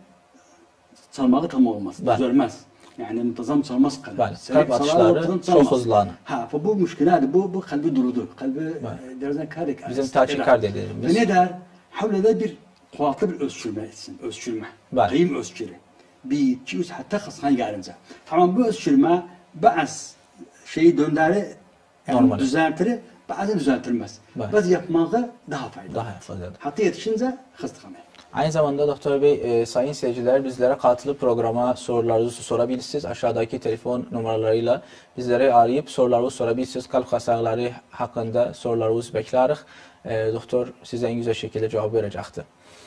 Speaker 2: Çalmağı tam olmaz. Düzelmez. Yani muntazam çalmaz kalp.
Speaker 1: Ben. Kalp atışları çok hızlanır.
Speaker 2: Ha, bu müşkilası bu bu kalbi durdu. Kalbi derzen kardik.
Speaker 1: Bizim tachikardiya dediğimiz.
Speaker 2: Ne der? Havlada bir kuvvetli bir ölçülme etsin, ölçülme. Kıyım ölçülü. Bir, iki, üç, hatta hastahan gelince. Tamam bu ölçülme bazı şeyi döndürü, yani düzeltir, bazı düzeltilmez. Bazı yapmağı daha faydalı.
Speaker 1: Daha faydalı.
Speaker 2: Hatta yetişince hastahaneye.
Speaker 1: Aynı zamanda Doktor Bey, e, sayın seyirciler bizlere katılıp programa sorularınızı sorabilirsiniz. Aşağıdaki telefon numaralarıyla bizlere arayıp sorularınızı sorabilirsiniz. Kalp hastalıkları hakkında sorularınızı bekleriz. E, doktor size en güzel şekilde cevap verecektir.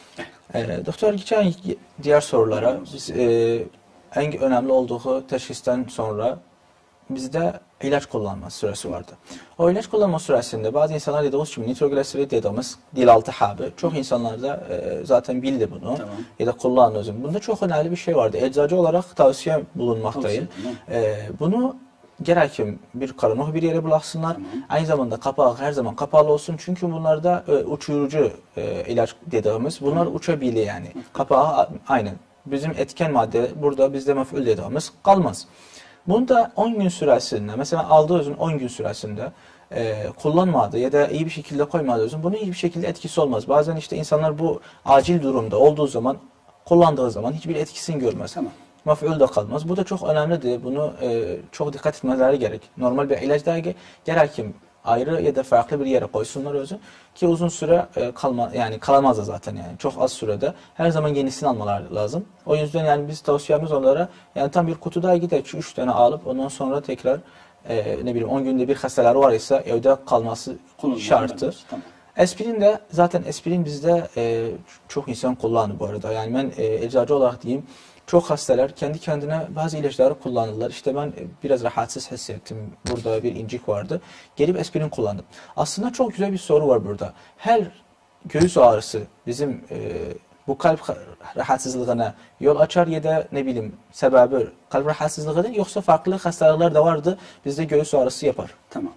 Speaker 1: E, doktor geçen diğer sorulara biz, e, en önemli olduğu teşhisten sonra bizde ilaç kullanma süresi vardı. O ilaç kullanma süresinde bazı insanlar dediğimiz gibi nitrogliserit dediğimiz dilaltı habı. Çok insanlar da e, zaten bildi bunu
Speaker 2: tamam.
Speaker 1: ya da kullandı özüm. Bunda çok önemli bir şey vardı. Eczacı olarak tavsiye bulunmaktayım. E, bunu gerekim bir karanlık bir yere bıraksınlar. Tamam. Aynı zamanda kapağı her zaman kapalı olsun. Çünkü bunlarda e, uçurucu e, ilaç dediğimiz bunlar tamam. uçabiliyor yani. Kapağı aynen. Bizim etken madde burada bizde mef'ul dediğimiz kalmaz. Bunda on gün süresinde, mesela aldığı özün on gün süresinde e, kullanmadı ya da iyi bir şekilde koymadı özün, bunun iyi bir şekilde etkisi olmaz. Bazen işte insanlar bu acil durumda olduğu zaman, kullandığı zaman hiçbir etkisini görmez.
Speaker 2: Tamam.
Speaker 1: Mef'ul de kalmaz. Bu da çok önemlidir. Bunu e, çok dikkat etmeleri gerek. Normal bir ilaç dergi gerekim ayrı ya da farklı bir yere koysunlar özü ki uzun süre e, kalma yani kalamaz da zaten yani çok az sürede her zaman yenisini almalar lazım. O yüzden yani biz tavsiyemiz onlara yani tam bir kutuda gider üç tane alıp ondan sonra tekrar e, ne bileyim on günde bir hastaları var ise evde kalması şartı. Tamam. Aspirin de zaten aspirin bizde e, çok insan kullanıyor bu arada. Yani ben e, eczacı olarak diyeyim çok hastalar kendi kendine bazı ilaçları kullanırlar. İşte ben biraz rahatsız hissettim. Burada bir incik vardı. Gelip aspirin kullandım. Aslında çok güzel bir soru var burada. Her göğüs ağrısı bizim e, bu kalp rahatsızlığına yol açar ya da ne bileyim sebebi kalp rahatsızlığı değil yoksa farklı hastalıklar da vardı. Bizde göğüs ağrısı yapar.
Speaker 2: Tamam.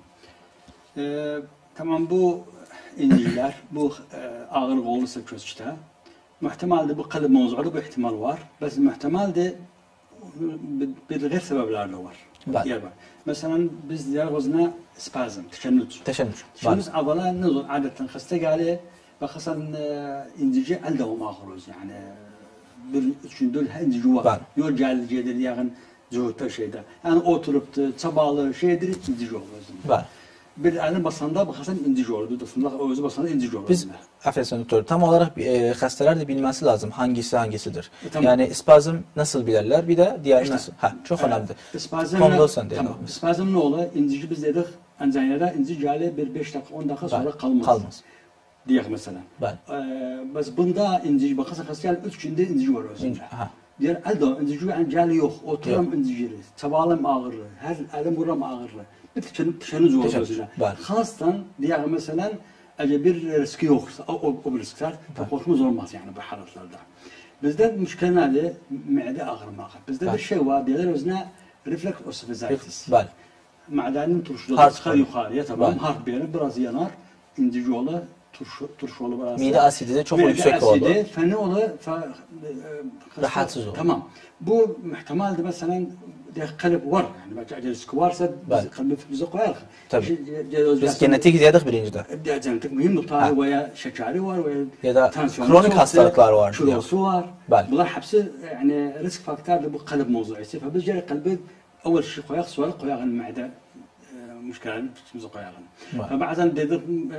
Speaker 2: Ee, tamam bu incikler, bu e, ağırlık olursa köşkte muhtemelde bu kalp mevzuları bu ihtimal var. Bes muhtemelde bir gayr sebepler de var.
Speaker 1: Bəli.
Speaker 2: Yer var. Mesela biz diğer gözüne spazm, teşennüt.
Speaker 1: Teşekkür.
Speaker 2: Şunuz evvela ne olur? Adetten hasta gale ve hasan indici elde olma ağırız yani. Bir üçündür indici var.
Speaker 1: Bəli.
Speaker 2: Yol geldiğidir yani zuhutta şeyde. Yani oturup da çabalı şeydir indici oluruz.
Speaker 1: Bəli.
Speaker 2: Bir elin basanda baxasan indici olur. Dostumlar özü basanda indici olur.
Speaker 1: Biz affedersin doktor, tam olarak e, hastalar da bilmesi lazım hangisi hangisidir.
Speaker 2: E, tamam.
Speaker 1: Yani spazm nasıl bilirler, bir de diğer
Speaker 2: İşte,
Speaker 1: nasıl? Ha, çok
Speaker 2: e,
Speaker 1: önemli.
Speaker 2: Spazm
Speaker 1: Konulsan diyelim.
Speaker 2: tamam. Spazm ne olur? İndici biz dedik anzanyada indici gale bir beş dakika on dakika sonra
Speaker 1: Bəli,
Speaker 2: kalmaz.
Speaker 1: Kalmaz.
Speaker 2: Diyek mesela.
Speaker 1: Bəli.
Speaker 2: Ee, biz bunda indici baxasan hasta gale üç günde indici var özünde.
Speaker 1: Ha.
Speaker 2: Diğer elde indici an gale yok. Oturam indici. Çabalım ağırlı. Her elim vuram ağırlı. Bir tüşeniz olur özünde.
Speaker 1: Bəli.
Speaker 2: Xastan diyek mesela eğer bir riski yoksa o, o, o riskler korkumuz olmaz yani bu halatlarda. Bizde müşkil nedir? Mide ağrımak. Bizde bir şey var diyorlar özüne refleks osifizatis.
Speaker 1: Bəli.
Speaker 2: Madenin turşuları
Speaker 1: Harp
Speaker 2: çıkar
Speaker 1: koyun.
Speaker 2: yukarıya tamam.
Speaker 1: Bəli.
Speaker 2: Harp bir biraz yanar. İndici yolu turşu, turşu yolu biraz.
Speaker 1: Mide asidi de çok
Speaker 2: Mide
Speaker 1: yüksek oldu.
Speaker 2: asidi, feni olur. Fa, e,
Speaker 1: Rahatsız olur.
Speaker 2: Tamam. Bu muhtemeldir mesela de kalp var yani belki acı riski varsa
Speaker 1: Bəli.
Speaker 2: biz kalbi bize koyarız.
Speaker 1: Tabii.
Speaker 2: Şey,
Speaker 1: Biz genetik izledik birincide.
Speaker 2: Genetik mühim noktaları veya şekeri var veya
Speaker 1: Ya da
Speaker 2: tansiyonu
Speaker 1: kronik
Speaker 2: çok
Speaker 1: hastalıklar var.
Speaker 2: kilosu var.
Speaker 1: Bəli.
Speaker 2: Bunlar hepsi yani risk faktörü bu kalp mevzuisi. Fabiz jere kalbi اول شيء قياق سؤال قياق المعده مشكله مش قياق فبعدين بدر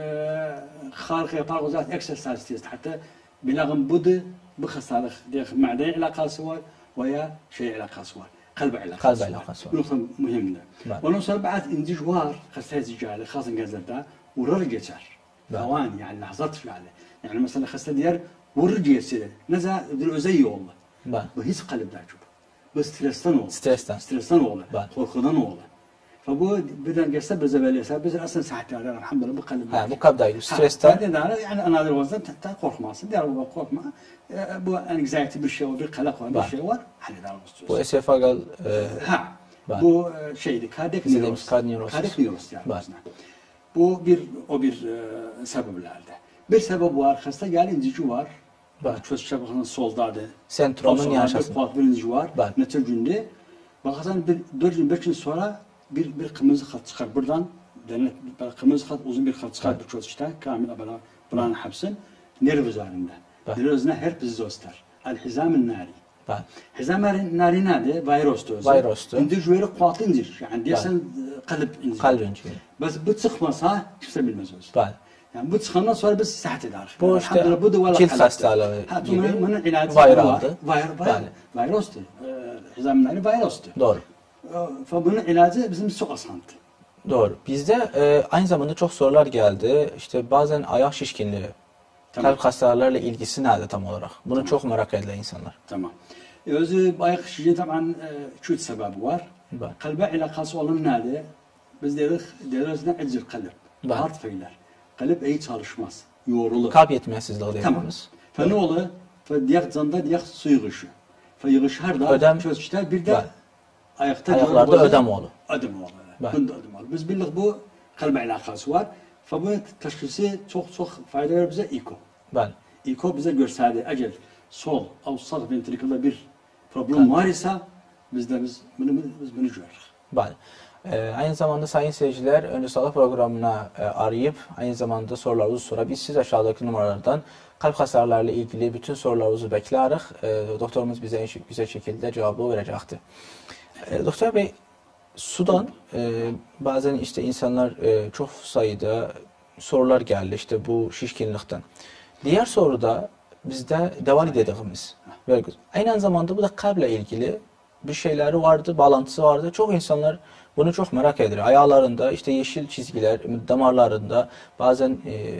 Speaker 2: خارق يطاق وزات اكسرسايز تيست حتى بلاغم بود بخسارة ديخ معده علاقه سوى ويا شيء علاقه سوى قلب علاقه
Speaker 1: قلب علاقه سوى
Speaker 2: نقطه مهمه ونوصل بعد انجوار خساز جاله خاصه جازلتا ورجع جار ثواني يعني لحظات فعلا يعني مثلا خسه ديار ورجع يصير نزا زي والله وهيس قلب داجو بس stresten oldu.
Speaker 1: Stresten.
Speaker 2: Stresten oldu. Korkudan oldu. فبو بدنا نقصد بزبالة سب بس أصلا ساعتها الحمد لله بقلب.
Speaker 1: ها مو كبدايو ستريستان.
Speaker 2: يعني أنا هذا الوزن تا خوف ما صدق أنا بخوف ما بو anxiety بالشيء وبالقلق وبالشيء ور حل هذا
Speaker 1: Bu esophageal
Speaker 2: ha bu şeydi kardiyak nöros. Kardiyak nöros yani. Bu bir o bir sebeplerde. Bir sebep var. Hasta gelinci var. Çöz çabukların soldadı.
Speaker 1: Sendromun yaşasın.
Speaker 2: Kuat birinci var. Nete günde. Bakarsan bir dört gün beş gün sonra bir bir kırmızı hat çıkar buradan. Denet kırmızı hat uzun bir hat çıkar bu çözüşte. Kamil abala buranın hapsın. Nerv üzerinde. Nervüzüne herpes dostlar. El hizam nari. Hizam nari nadi? Virüstü.
Speaker 1: Virüstü.
Speaker 2: İndir jüveri kuat indir. Yani diyorsan kalp indir.
Speaker 1: Kalp indir.
Speaker 2: Bas bu çıkmasa kimse bilmez o.
Speaker 1: Bəli.
Speaker 2: Yani bu çıkandan sonra biz sıhhat ederiz.
Speaker 1: Bu işte cilt hastalığı gibi
Speaker 2: viraldı. Virüstü. Hizamları virüstü.
Speaker 1: Doğru.
Speaker 2: Bunun ilacı bizim çok asandı.
Speaker 1: Doğru. Bizde e, aynı zamanda çok sorular geldi. İşte bazen ayak şişkinliği, tamam. Kalp hastalarıyla ilgisi nerede tam olarak? Bunu tamam. Çok merak ediyor insanlar.
Speaker 2: Tamam. E, özü ayak şişkinliği tabii iki üç sebebi var. Ben. Kalbe ilakası olan nerede? Biz dedik, deriz ne ecir kalp. Heart failure. Kalp iyi çalışmaz. Yorulur.
Speaker 1: Kalp yetmezsizliği diyoruz.
Speaker 2: Tamam. Fe ne olur? Fe diyak zanda diyak su yığışı. Fe yığış her da
Speaker 1: ödem
Speaker 2: çözüşte bir de ben. Ayakta
Speaker 1: ayaklarda ödem olur.
Speaker 2: Ödem olur. Bunda ödem olur. Biz bildik bu kalp ilakası var. Fe bu teşhisi çok çok fayda verir bize eko.
Speaker 1: Ben.
Speaker 2: Eko bize gösterdi. Eğer sol, av sağ ventrikülde bir problem var ise biz de biz bunu biz bunu görürüz.
Speaker 1: Ben. Ee, aynı zamanda sayın seyirciler Önce Sağlık programına e, arayıp aynı zamanda sorularınızı sorabilirsiniz. Aşağıdaki numaralardan kalp hasarlarıyla ilgili bütün sorularınızı bekleriz. E, doktorumuz bize en güzel şekilde cevabı verecektir. E, Doktor Bey, sudan e, bazen işte insanlar e, çok sayıda sorular geldi işte bu şişkinlikten. Diğer soruda bizde devam dediğimiz. Aynı zamanda bu da kalple ilgili bir şeyleri vardı, bağlantısı vardı. Çok insanlar bunu çok merak ediyor. Ayağlarında işte yeşil çizgiler, damarlarında bazen e,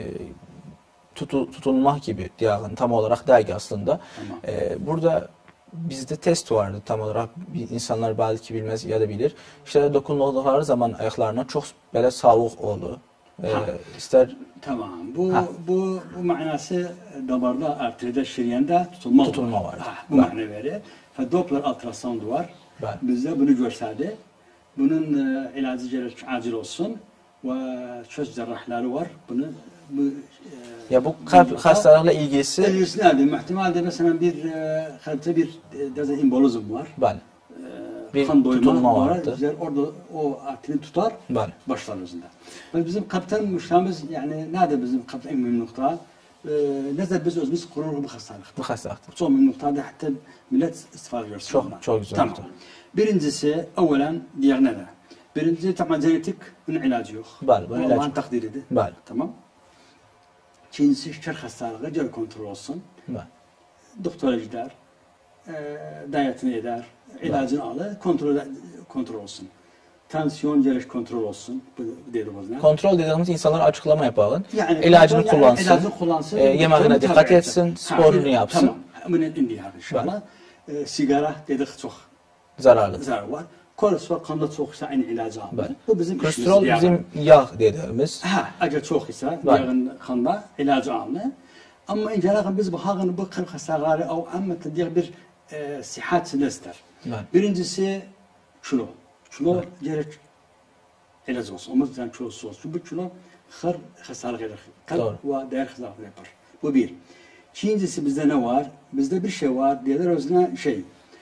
Speaker 1: tutu, tutulmak gibi diyalım tam olarak değil aslında. E, burada bizde test vardı tam olarak. İnsanlar belki bilmez ya da bilir. İşte dokunulduğu zaman ayaklarına çok böyle soğuk oldu. E, ister
Speaker 2: tamam. Bu ha. bu bu manası damarda, arteride, şiriyende tutulma,
Speaker 1: tutulma var.
Speaker 2: Ha, bu mana verir. Ve Doppler ultrasound var. Ben. Bizde bunu gösterdi. Bunun e, ilacı gerek acil olsun ve çöz cerrahları var. Bunu bu e,
Speaker 1: ya bu kalp hastalarıyla ilgisi
Speaker 2: ilgisi nerede? Muhtemelde mesela bir e, kalpte bir e, embolizm var.
Speaker 1: Ben. bir
Speaker 2: kan doyma
Speaker 1: tutulma
Speaker 2: var.
Speaker 1: vardı.
Speaker 2: Bizler orada o arteri tutar.
Speaker 1: Bəli.
Speaker 2: Başlar özünde. Ve bizim kaptan müşterimiz yani nerede bizim kaptan en mühim nokta? Ee, Nezle biz özümüz kurur bu hastalık.
Speaker 1: Bu xəstəlikdir.
Speaker 2: Çok mühim noktada hatta millet istifade görsün.
Speaker 1: Çok
Speaker 2: ondan.
Speaker 1: çok güzel.
Speaker 2: Tamam. Birincisi evvelen diğerine de. Birincisi tamam genetik bunun ilacı yok.
Speaker 1: Bəli, bunun ilacı
Speaker 2: Allah'ın
Speaker 1: yok.
Speaker 2: takdiridir.
Speaker 1: Bəli.
Speaker 2: Tamam. İkincisi şeker hastalığı gel kontrol olsun.
Speaker 1: Bəli.
Speaker 2: Doktora gider. E, diyetini eder. İlacını alır. Kontrol, kontrol olsun. Tansiyon geliş kontrol olsun. Bu dedi bozuna.
Speaker 1: Kontrol dediğimiz insanlar açıklama yapalım.
Speaker 2: Yani
Speaker 1: İlacını
Speaker 2: kontrol,
Speaker 1: kullansın.
Speaker 2: Yani ilacını kullansın.
Speaker 1: E, yemeğine dikkat etsin. Sporunu yapsın.
Speaker 2: Tamam. Bunu indi inşallah. E, sigara dedik çok
Speaker 1: Zararlı.
Speaker 2: zarar var. Kolesterol kanda çoksa aynı ilacı alır.
Speaker 1: Bəli.
Speaker 2: Bu bizim
Speaker 1: Kolesterol
Speaker 2: işimiz.
Speaker 1: bizim yağ dediğimiz.
Speaker 2: Ha, eğer çok ise
Speaker 1: Bəli.
Speaker 2: yağın kanda ilacı alır. Ama incelakın biz bu hağını bu kırk hastaları o amma diğer bir e, sihat silester.
Speaker 1: Bəli.
Speaker 2: Birincisi kilo. Kilo gerek ilacı olsun. Omuzdan kilosu olsun. Bu kilo her hastalık eder. Kalp
Speaker 1: Doğru.
Speaker 2: ve diğer hastalık yapar. Bu bir. İkincisi bizde ne var? Bizde bir şey var. Diğer özüne şey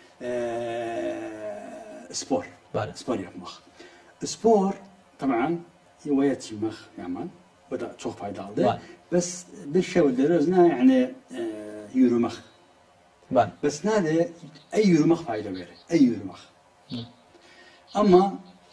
Speaker 2: e, spor.
Speaker 1: Bəli.
Speaker 2: Spor yapmak. Spor tabii yuvaya çıkmak yaman. Bu da çok faydalı.
Speaker 1: Bəli.
Speaker 2: Bes bir şey var. Diğer özüne yani e, yürümek.
Speaker 1: Bəli.
Speaker 2: Bes nerede? Ey yürümek fayda verir. Ey yürümek.
Speaker 1: Hı.
Speaker 2: Ama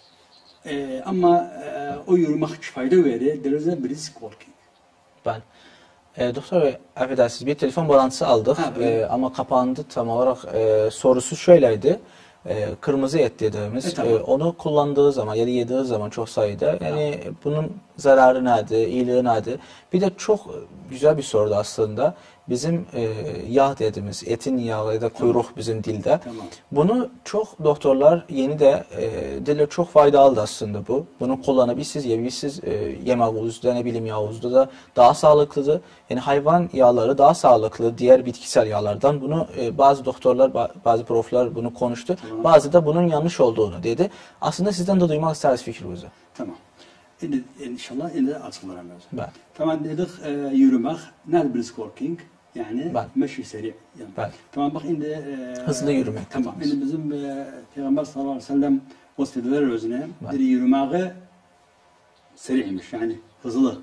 Speaker 2: e, ama e, o yürümek fayda verir. Derece bir risk walking.
Speaker 1: Bəli. E, doktor Bey, affedersiniz bir telefon bağlantısı aldık
Speaker 2: Ha,
Speaker 1: e, ama kapandı tam olarak. E, sorusu şöyleydi. E, kırmızı et dediğimiz,
Speaker 2: E, tamam.
Speaker 1: e, onu kullandığı zaman ya da yediği zaman çok sayıda, yani bunun zararı nedir, iyiliği nedir? Bir de çok güzel bir sorudu aslında. Bizim e, yağ dediğimiz, etin yağı ya da kuyruk bizim dilde.
Speaker 2: Tamam.
Speaker 1: Bunu çok doktorlar yeni de e, dille çok faydalı aslında bu. Bunu kullanabilirsiniz, yiyebilirsiniz. E, yemeğinizde, ne bileyim yağınızda da daha sağlıklıdır. Yani hayvan yağları daha sağlıklı diğer bitkisel yağlardan. Bunu e, bazı doktorlar, ba- bazı proflar bunu konuştu.
Speaker 2: Tamam.
Speaker 1: Bazı da bunun yanlış olduğunu dedi. Aslında sizden de duymak isteriz fikrinizi.
Speaker 2: Tamam. Şimdi inşallah şimdi açıklarım özüm.
Speaker 1: Ben.
Speaker 2: Tamam dedik e, yürümek. Nerede brisk walking? Yani
Speaker 1: Ben.
Speaker 2: meşi seri. Yani.
Speaker 1: Ben.
Speaker 2: Tamam bak şimdi e,
Speaker 1: Hızlı yürümek
Speaker 2: Tamam.
Speaker 1: dediğimiz.
Speaker 2: Şimdi bizim e, Peygamber sallallahu aleyhi ve sellem vasfediler özüne.
Speaker 1: Ben.
Speaker 2: Biri yürümeği seriymiş yani hızlı.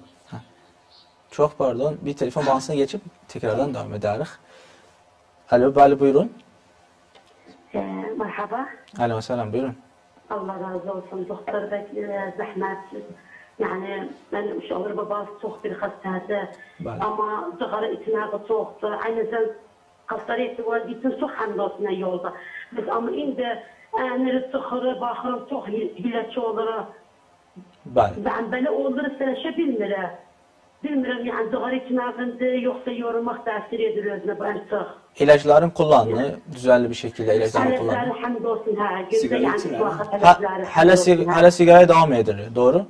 Speaker 1: Çok pardon. Bir telefon bağlantısına geçip tekrardan devam ederiz. Alo, Bali buyurun.
Speaker 3: Ee, merhaba.
Speaker 1: Alo, selam buyurun.
Speaker 3: Allah razı olsun. Doktor Bey e, zahmet. Yani ben uşağım babası çok bir hastaydı.
Speaker 1: Bəli.
Speaker 3: Ama zıgara itinağı çoktu. Aynı zamanda hastayı itibar için çok hamdolsun yolda. Biz ama indi nere sıkırı, bakırım çok hilaçı olur.
Speaker 1: Bəli.
Speaker 3: Ben böyle olur sen şey bilmiyorum. Bilmiyorum yani zıgara itinağında yoksa yorulmak tesir ediyor özüne ben sık.
Speaker 1: İlaçların kullanımı düzenli bir şekilde ilaçların kullanımı.
Speaker 3: Aleyhisselam hamdolsun ha. Günde
Speaker 2: Sigara
Speaker 3: yani
Speaker 2: içiyor
Speaker 3: bu
Speaker 2: ha.
Speaker 3: vakit
Speaker 1: Ha,
Speaker 3: aleyhisselam
Speaker 1: hala, sig
Speaker 3: hamdolsun ha.
Speaker 1: hala sigaraya devam edilir. Doğru?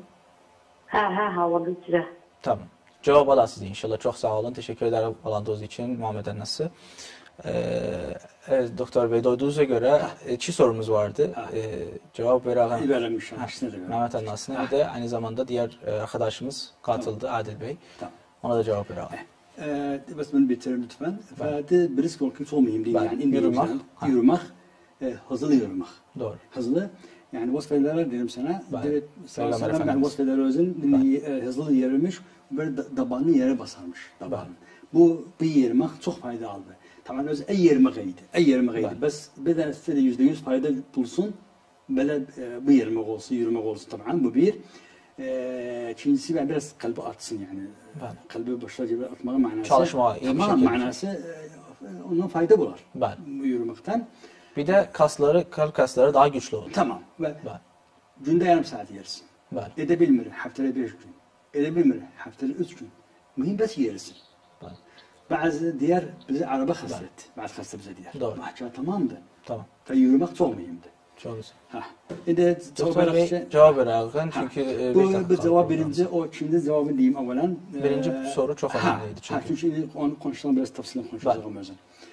Speaker 3: Ha ha ha vallahi içire.
Speaker 1: Tamam. Cevap alasınız inşallah. Çok sağ olun. Teşekkür ederim bağlandığınız için Muhammed Ennası. Ee, evet, Doktor Bey doyduğunuza göre e, çi sorumuz vardı. Ee, cevap verelim.
Speaker 2: Verilmiş.
Speaker 1: Ha,
Speaker 2: İşte de verilmiş.
Speaker 1: Mehmet Ennası'na bir de aynı zamanda diğer e, arkadaşımız katıldı Adil Bey.
Speaker 2: Tamam.
Speaker 1: Ona da cevap verelim.
Speaker 2: Ee, bas bunu bitirelim lütfen. Fadi brisk walking çok mühim değil.
Speaker 1: Ben.
Speaker 2: Yani indi
Speaker 1: Yürümek.
Speaker 2: yürümek.
Speaker 1: Ha.
Speaker 2: Yürümek. E, hızlı yürümek.
Speaker 1: Doğru.
Speaker 2: Hızlı. Yani vasfederler dedim sana.
Speaker 1: Ben.
Speaker 2: Evet.
Speaker 1: Peygamber
Speaker 2: Sallallahu ben
Speaker 1: Efendimiz.
Speaker 2: vasfeder özün e, hızlı yürümüş. Böyle da, dabanını yere basarmış. Dabanını.
Speaker 1: Ben.
Speaker 2: Bu bir yürümek çok faydalı. Tamam öz ey yürümeğiydi. Ey yürümeğiydi.
Speaker 1: Ben.
Speaker 2: Bes beden istedi yüzde yüz fayda bulsun. Böyle e, bu yürümek olsun, yürümek olsun tamam. Bu bir. E, ikincisi ben biraz kalbi artsın yani.
Speaker 1: Ben.
Speaker 2: Kalbi boşluğa gibi atmağı manası.
Speaker 1: Çalışma, iyi bir
Speaker 2: tamam,
Speaker 1: şekilde.
Speaker 2: manası e, ondan fayda bular.
Speaker 1: Ben.
Speaker 2: Bu yürümekten.
Speaker 1: Bir de kasları, kalp kasları daha güçlü olur.
Speaker 2: Tamam. Ve
Speaker 1: Ben.
Speaker 2: günde yarım saat yersin.
Speaker 1: Ben.
Speaker 2: Edebilmir, haftada beş gün. Edebilmir, haftada üç gün. Mühim bes yersin.
Speaker 1: Ben.
Speaker 2: Bazı diğer bize araba hasret. Bazı hasta bize diğer.
Speaker 1: Doğru.
Speaker 2: Bahçe tamamdı.
Speaker 1: Tamam.
Speaker 2: Ve yürümek çok mühimdi.
Speaker 1: Çok güzel.
Speaker 2: Ha. Şimdi
Speaker 1: Doktor Bey
Speaker 2: cevap
Speaker 1: cevap verelim çünkü e,
Speaker 2: bu,
Speaker 1: bir dakika
Speaker 2: bu
Speaker 1: kaldı
Speaker 2: cevap
Speaker 1: programımız.
Speaker 2: birinci, o şimdi cevabı diyeyim evvelen.
Speaker 1: Birinci
Speaker 2: Ee,
Speaker 1: soru çok
Speaker 2: ha,
Speaker 1: önemliydi çünkü.
Speaker 2: Ha, çünkü şimdi onu konuşalım biraz tafsilen konuşalım özün.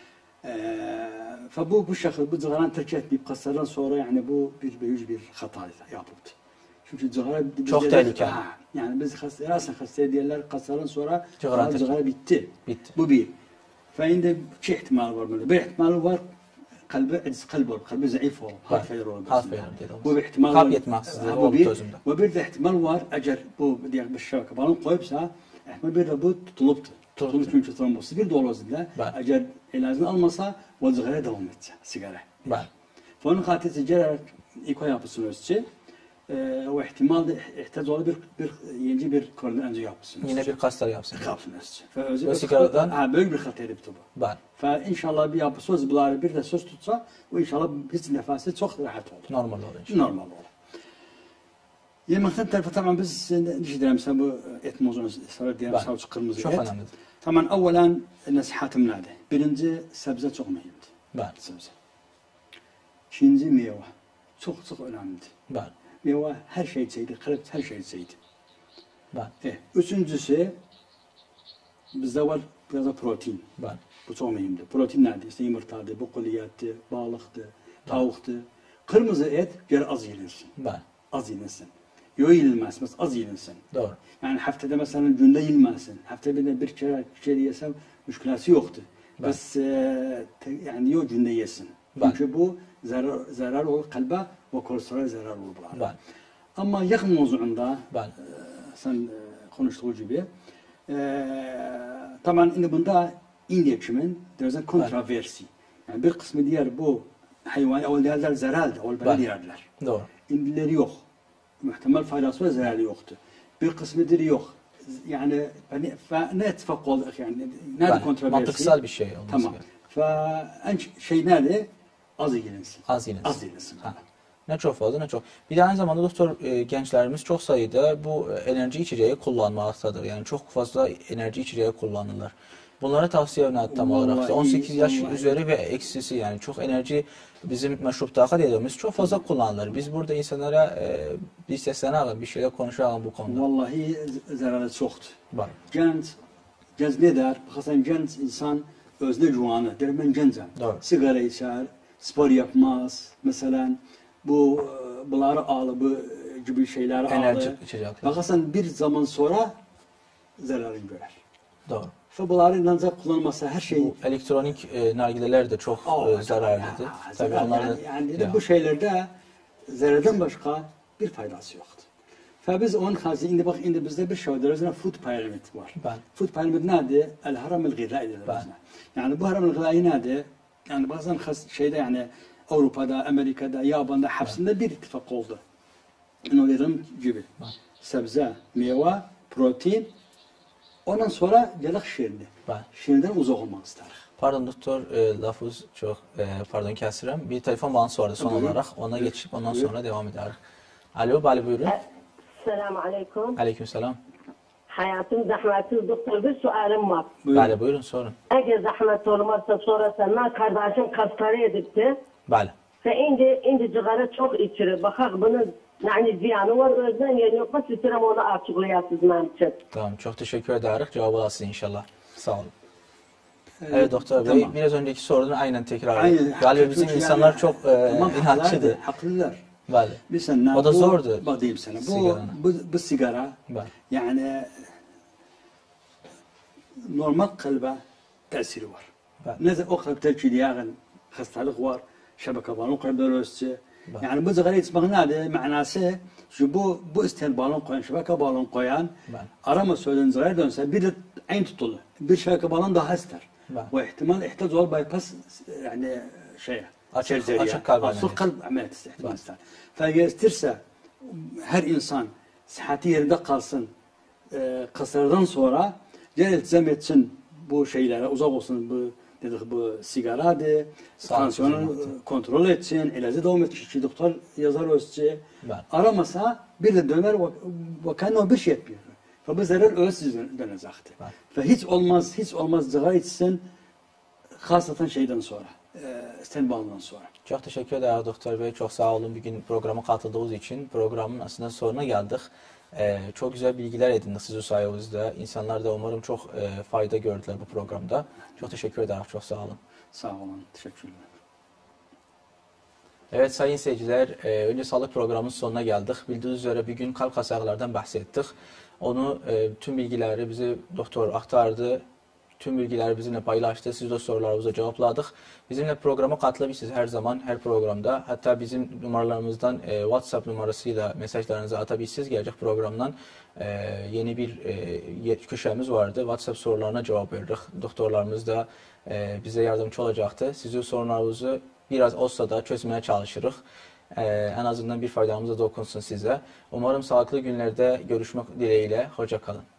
Speaker 2: Ee, فبو bu şekilde bu cıgaran terk etmeyip kaslardan sonra yani bu bir büyük bir hata yapıldı. Çünkü cıgara
Speaker 1: Çok tehlikeli.
Speaker 2: Ha, yani biz hastaya rastla hastaya diyorlar kaslardan sonra
Speaker 1: Cıgaran
Speaker 2: cıgara,
Speaker 1: terk.
Speaker 2: cıgara bitti.
Speaker 1: Bitti.
Speaker 2: Bu bir. Ve şimdi iki ihtimal var böyle. Bir ihtimal var kalbi aciz kalbi olur, kalbi zayıf olur,
Speaker 1: Bəli,
Speaker 2: harf verir olur.
Speaker 1: harf verir dedi.
Speaker 2: Bu bir ihtimal
Speaker 1: Kalp
Speaker 2: var.
Speaker 1: yetməzsizliği
Speaker 2: Ha, bu
Speaker 1: oldu
Speaker 2: bir,
Speaker 1: özündə.
Speaker 2: ve bir de ihtimal var, eğer bu diyelim bir şebeke balon koyupsa, ihtimal bir de bu tutuluptu. Tutulup çünkü trombosis bir dolu özünde,
Speaker 1: Bəli.
Speaker 2: eğer ilacını almasa, o zıgara devam etse, sigara.
Speaker 1: Bəli.
Speaker 2: Fonun katili sigara iko yapısını ölçü, e, o ihtimal de ihtiyaç olan bir, bir yeni bir koroner anjiyo yapısını
Speaker 1: Yine bir kastar yapsın.
Speaker 2: kapsın ölçü.
Speaker 1: Ve sigaradan-
Speaker 2: ha, büyük bir hatır edip bu.
Speaker 1: Bəli.
Speaker 2: Fa inşallah bir yapı söz bunları bir de söz tutsa, o inşallah hiç nefesi çok rahat olur.
Speaker 1: Normal olur inşallah.
Speaker 2: Normal olur. Yemekten tarafı tamam biz ne diyeceğim mesela bu et mozunu ısrar diyelim
Speaker 1: Bəli.
Speaker 2: savcı kırmızı
Speaker 1: Çok
Speaker 2: et.
Speaker 1: önemlidir.
Speaker 2: Tamam evvelen nasihatım nerede? Birinci sebze çok mühimdi.
Speaker 1: Bəli.
Speaker 2: Sebze. İkinci meyve. Çok çok önemliydi.
Speaker 1: Bəli.
Speaker 2: Meyve her şey içeydi, kırık her şey içeydi.
Speaker 1: Bəli.
Speaker 2: E, üçüncüsü bizde var biraz da protein.
Speaker 1: Bəli.
Speaker 2: Bu çok mühimdi. Protein nerede? İşte yumurtaydı, bukuliyattı, balıktı, tavuktu. Kırmızı et geri az yenilsin.
Speaker 1: Bəli.
Speaker 2: Az yenilsin. Yo yenilmez, mesela az yenilsin.
Speaker 1: Doğru.
Speaker 2: Yani haftada mesela günde yenilmezsin. Haftada bir de bir kere bir şey yesem müşkülası yoktu.
Speaker 1: Ben.
Speaker 2: Bas e, te, yani yo günde yesin.
Speaker 1: Ben.
Speaker 2: Çünkü bu zarar, zarar olur kalbe ve kolesterol zarar olur bunlara.
Speaker 1: Bəli.
Speaker 2: Ama yakın mevzuunda
Speaker 1: Bəli.
Speaker 2: e, sen e, konuştuğu gibi e, tamam şimdi bunda indekçimin dersen kontroversi. Yani bir kısmı diğer bu hayvan evvel diğerler zarardı. Evvel böyle
Speaker 1: Ben.
Speaker 2: diğerler.
Speaker 1: Doğru.
Speaker 2: İndileri yok. Muhtemel faydası ve zararı yoktu. Bir kısmıdır yok. Yani hani ne etfak olduk yani. Nerede
Speaker 1: Bəli.
Speaker 2: kontroversi?
Speaker 1: Mantıksal bir şey olması
Speaker 2: Tamam.
Speaker 1: gerekiyor.
Speaker 2: Fa en şey nerede? Az ilgilensin.
Speaker 1: Az yenilsin.
Speaker 2: Az ilgilensin.
Speaker 1: Ha. Ne çok fazla ne çok. Bir de aynı zamanda doktor e, gençlerimiz çok sayıda bu e, enerji içeceği kullanmaktadır. Yani çok fazla enerji içeceği kullanırlar. Bunlara tavsiye ne tam olarak?
Speaker 2: Vallahi
Speaker 1: on sekiz yaş
Speaker 2: vallahi.
Speaker 1: üzeri ve eksisi yani çok enerji bizim meşrupta dediğimiz çok fazla kullanılır. Biz burada insanlara e, bir seslenelim, bir şeyler konuşalım bu konuda.
Speaker 2: Vallahi zararı çoktu.
Speaker 1: Bak.
Speaker 2: Genç, genç ne der? Bakarsan genç insan özne cuvanı. Der ben gencim.
Speaker 1: Doğru.
Speaker 2: Sigara içer, spor yapmaz. Mesela bu e, bunları ağlı, bu e, gibi şeyler ağlı.
Speaker 1: Enerji içecekler.
Speaker 2: Bakarsan bir zaman sonra zararını görer.
Speaker 1: Doğru.
Speaker 2: Ve bunları ancak kullanmasa her şey...
Speaker 1: Bu elektronik e, nargileler de çok
Speaker 2: Aa,
Speaker 1: e, zararlıdır.
Speaker 2: ya,
Speaker 1: Tabii
Speaker 2: zarar-
Speaker 1: onlar da
Speaker 2: yani, yani
Speaker 1: ya.
Speaker 2: bu şeylerde zarardan başka bir faydası yoktu. Ve biz onun hazı, şimdi bak şimdi bizde bir şey var, food pyramid var.
Speaker 1: Ben.
Speaker 2: Food pyramid nerede? El haram el gıdai dediler
Speaker 1: Ben.
Speaker 2: bizde. Yani bu haram el gıdai nerede? Yani bazen has, şeyde yani Avrupa'da, Amerika'da, Yaban'da hepsinde bir ittifak oldu. Yani dediğim gibi.
Speaker 1: Ben.
Speaker 2: Sebze, meyve, protein. Ondan sonra gelik şirini.
Speaker 1: Ben.
Speaker 2: Şirinden uzak olmak ister.
Speaker 1: Pardon doktor, e, lafız çok e, pardon kesirəm. Bir telefon bağlantısı vardı son
Speaker 2: Buyurun.
Speaker 1: olarak. Ona
Speaker 2: Buyurun.
Speaker 1: geçip ondan
Speaker 2: Buyurun.
Speaker 1: sonra devam ederiz. Alo, Bali buyurun.
Speaker 3: Selamun aleyküm.
Speaker 1: Aleykümselam.
Speaker 3: Hayatım zahmetsiz doktor bir sualim var.
Speaker 2: Buyurun.
Speaker 1: Bali buyurun sorun.
Speaker 3: Eğer zahmet olmazsa sonra senden kardeşim kastane edipti.
Speaker 1: Bali.
Speaker 3: Ve indi, indi cigara çok içirir. Bakak bunun yani ziyanı var özden yeri yoksa isterim onu açıklayasınız benim için.
Speaker 1: Tamam, çok teşekkür ederiz. Cevap alasınız inşallah. Sağ olun. Evet doktor Bey,
Speaker 2: tamam.
Speaker 1: biraz önceki sorunu aynen tekrar
Speaker 2: Aynen,
Speaker 1: edin. Galiba bizim
Speaker 2: çünkü
Speaker 1: insanlar
Speaker 2: yani-
Speaker 1: çok e,
Speaker 2: Tamam,
Speaker 1: inançlıdır.
Speaker 2: haklılar, Haklılar.
Speaker 1: Bali.
Speaker 2: Mesela
Speaker 1: O da
Speaker 2: bu-
Speaker 1: zordu.
Speaker 2: Bak diyeyim sana. Bu,
Speaker 1: Sigaranın.
Speaker 2: bu, bu sigara
Speaker 1: Bali.
Speaker 2: yani normal kalbe tesiri var.
Speaker 1: Bali.
Speaker 2: Ne zaman o kalp terkili yani hastalık var. Şebeke balon kalbe ölçüsü.
Speaker 1: Bali.
Speaker 2: Yani bu sigara içmek nedir? Manası şu bu bu isteyen balon koyan, şebeke balon koyan
Speaker 1: Bali.
Speaker 2: arama söyleyen sigara dönse bir de aynı tutulu. Bir şebeke balon daha ister.
Speaker 1: Bali.
Speaker 2: Ve ihtimal ihtiyaç olur bypass yani şeye.
Speaker 1: Açık-
Speaker 2: serceriye.
Speaker 1: açık kalp
Speaker 2: Açık
Speaker 1: ameliyatı.
Speaker 2: kalp ameliyatı ihtimal ister. Fakat her insan sıhhati yerinde kalsın e, kasırdan sonra gel iltizam etsin bu şeylere uzak olsun bu dedik bu sigaradı,
Speaker 1: Sağlık
Speaker 2: tansiyonu
Speaker 1: hizmeti.
Speaker 2: kontrol etsin, ilacı devam etsin, doktor yazar ölçü.
Speaker 1: Ben.
Speaker 2: Aramasa bir de döner ve, ve kendine bir şey yapıyor. Ve bu zarar ölçüsüz dönecekti.
Speaker 1: Ben.
Speaker 2: Ve hiç olmaz, hiç olmaz sigara içsin, hasreten şeyden sonra, e, stenbalından sonra.
Speaker 1: Çok teşekkür ederim doktor Bey. Çok sağ olun bugün programa katıldığınız için. Programın aslında sonuna geldik. Ee, çok güzel bilgiler edindik sizin sayenizde. İnsanlar da umarım çok e, fayda gördüler bu programda. Çok teşekkür ederim. Çok sağ olun.
Speaker 2: Sağ olun, teşekkürler.
Speaker 1: Evet sayın seyirciler, e, önce sağlık programının sonuna geldik. Bildiğiniz üzere bir gün kalp hasarlardan bahsettik. Onu e, tüm bilgileri bize doktor aktardı. tüm bilgileri bizimle paylaştı. Siz de sorularınızı cevapladık. Bizimle programa katılabilirsiniz her zaman, her programda. Hatta bizim numaralarımızdan e, WhatsApp numarasıyla mesajlarınızı atabilirsiniz. Gelecek programdan e, yeni bir e, köşemiz vardı. WhatsApp sorularına cevap verdik. Doktorlarımız da e, bize yardımcı olacaktı. Sizin sorunlarınızı biraz olsa da çözmeye çalışırız. Ee, en azından bir faydamıza dokunsun size. Umarım sağlıklı günlerde görüşmek dileğiyle. Hoşça kalın.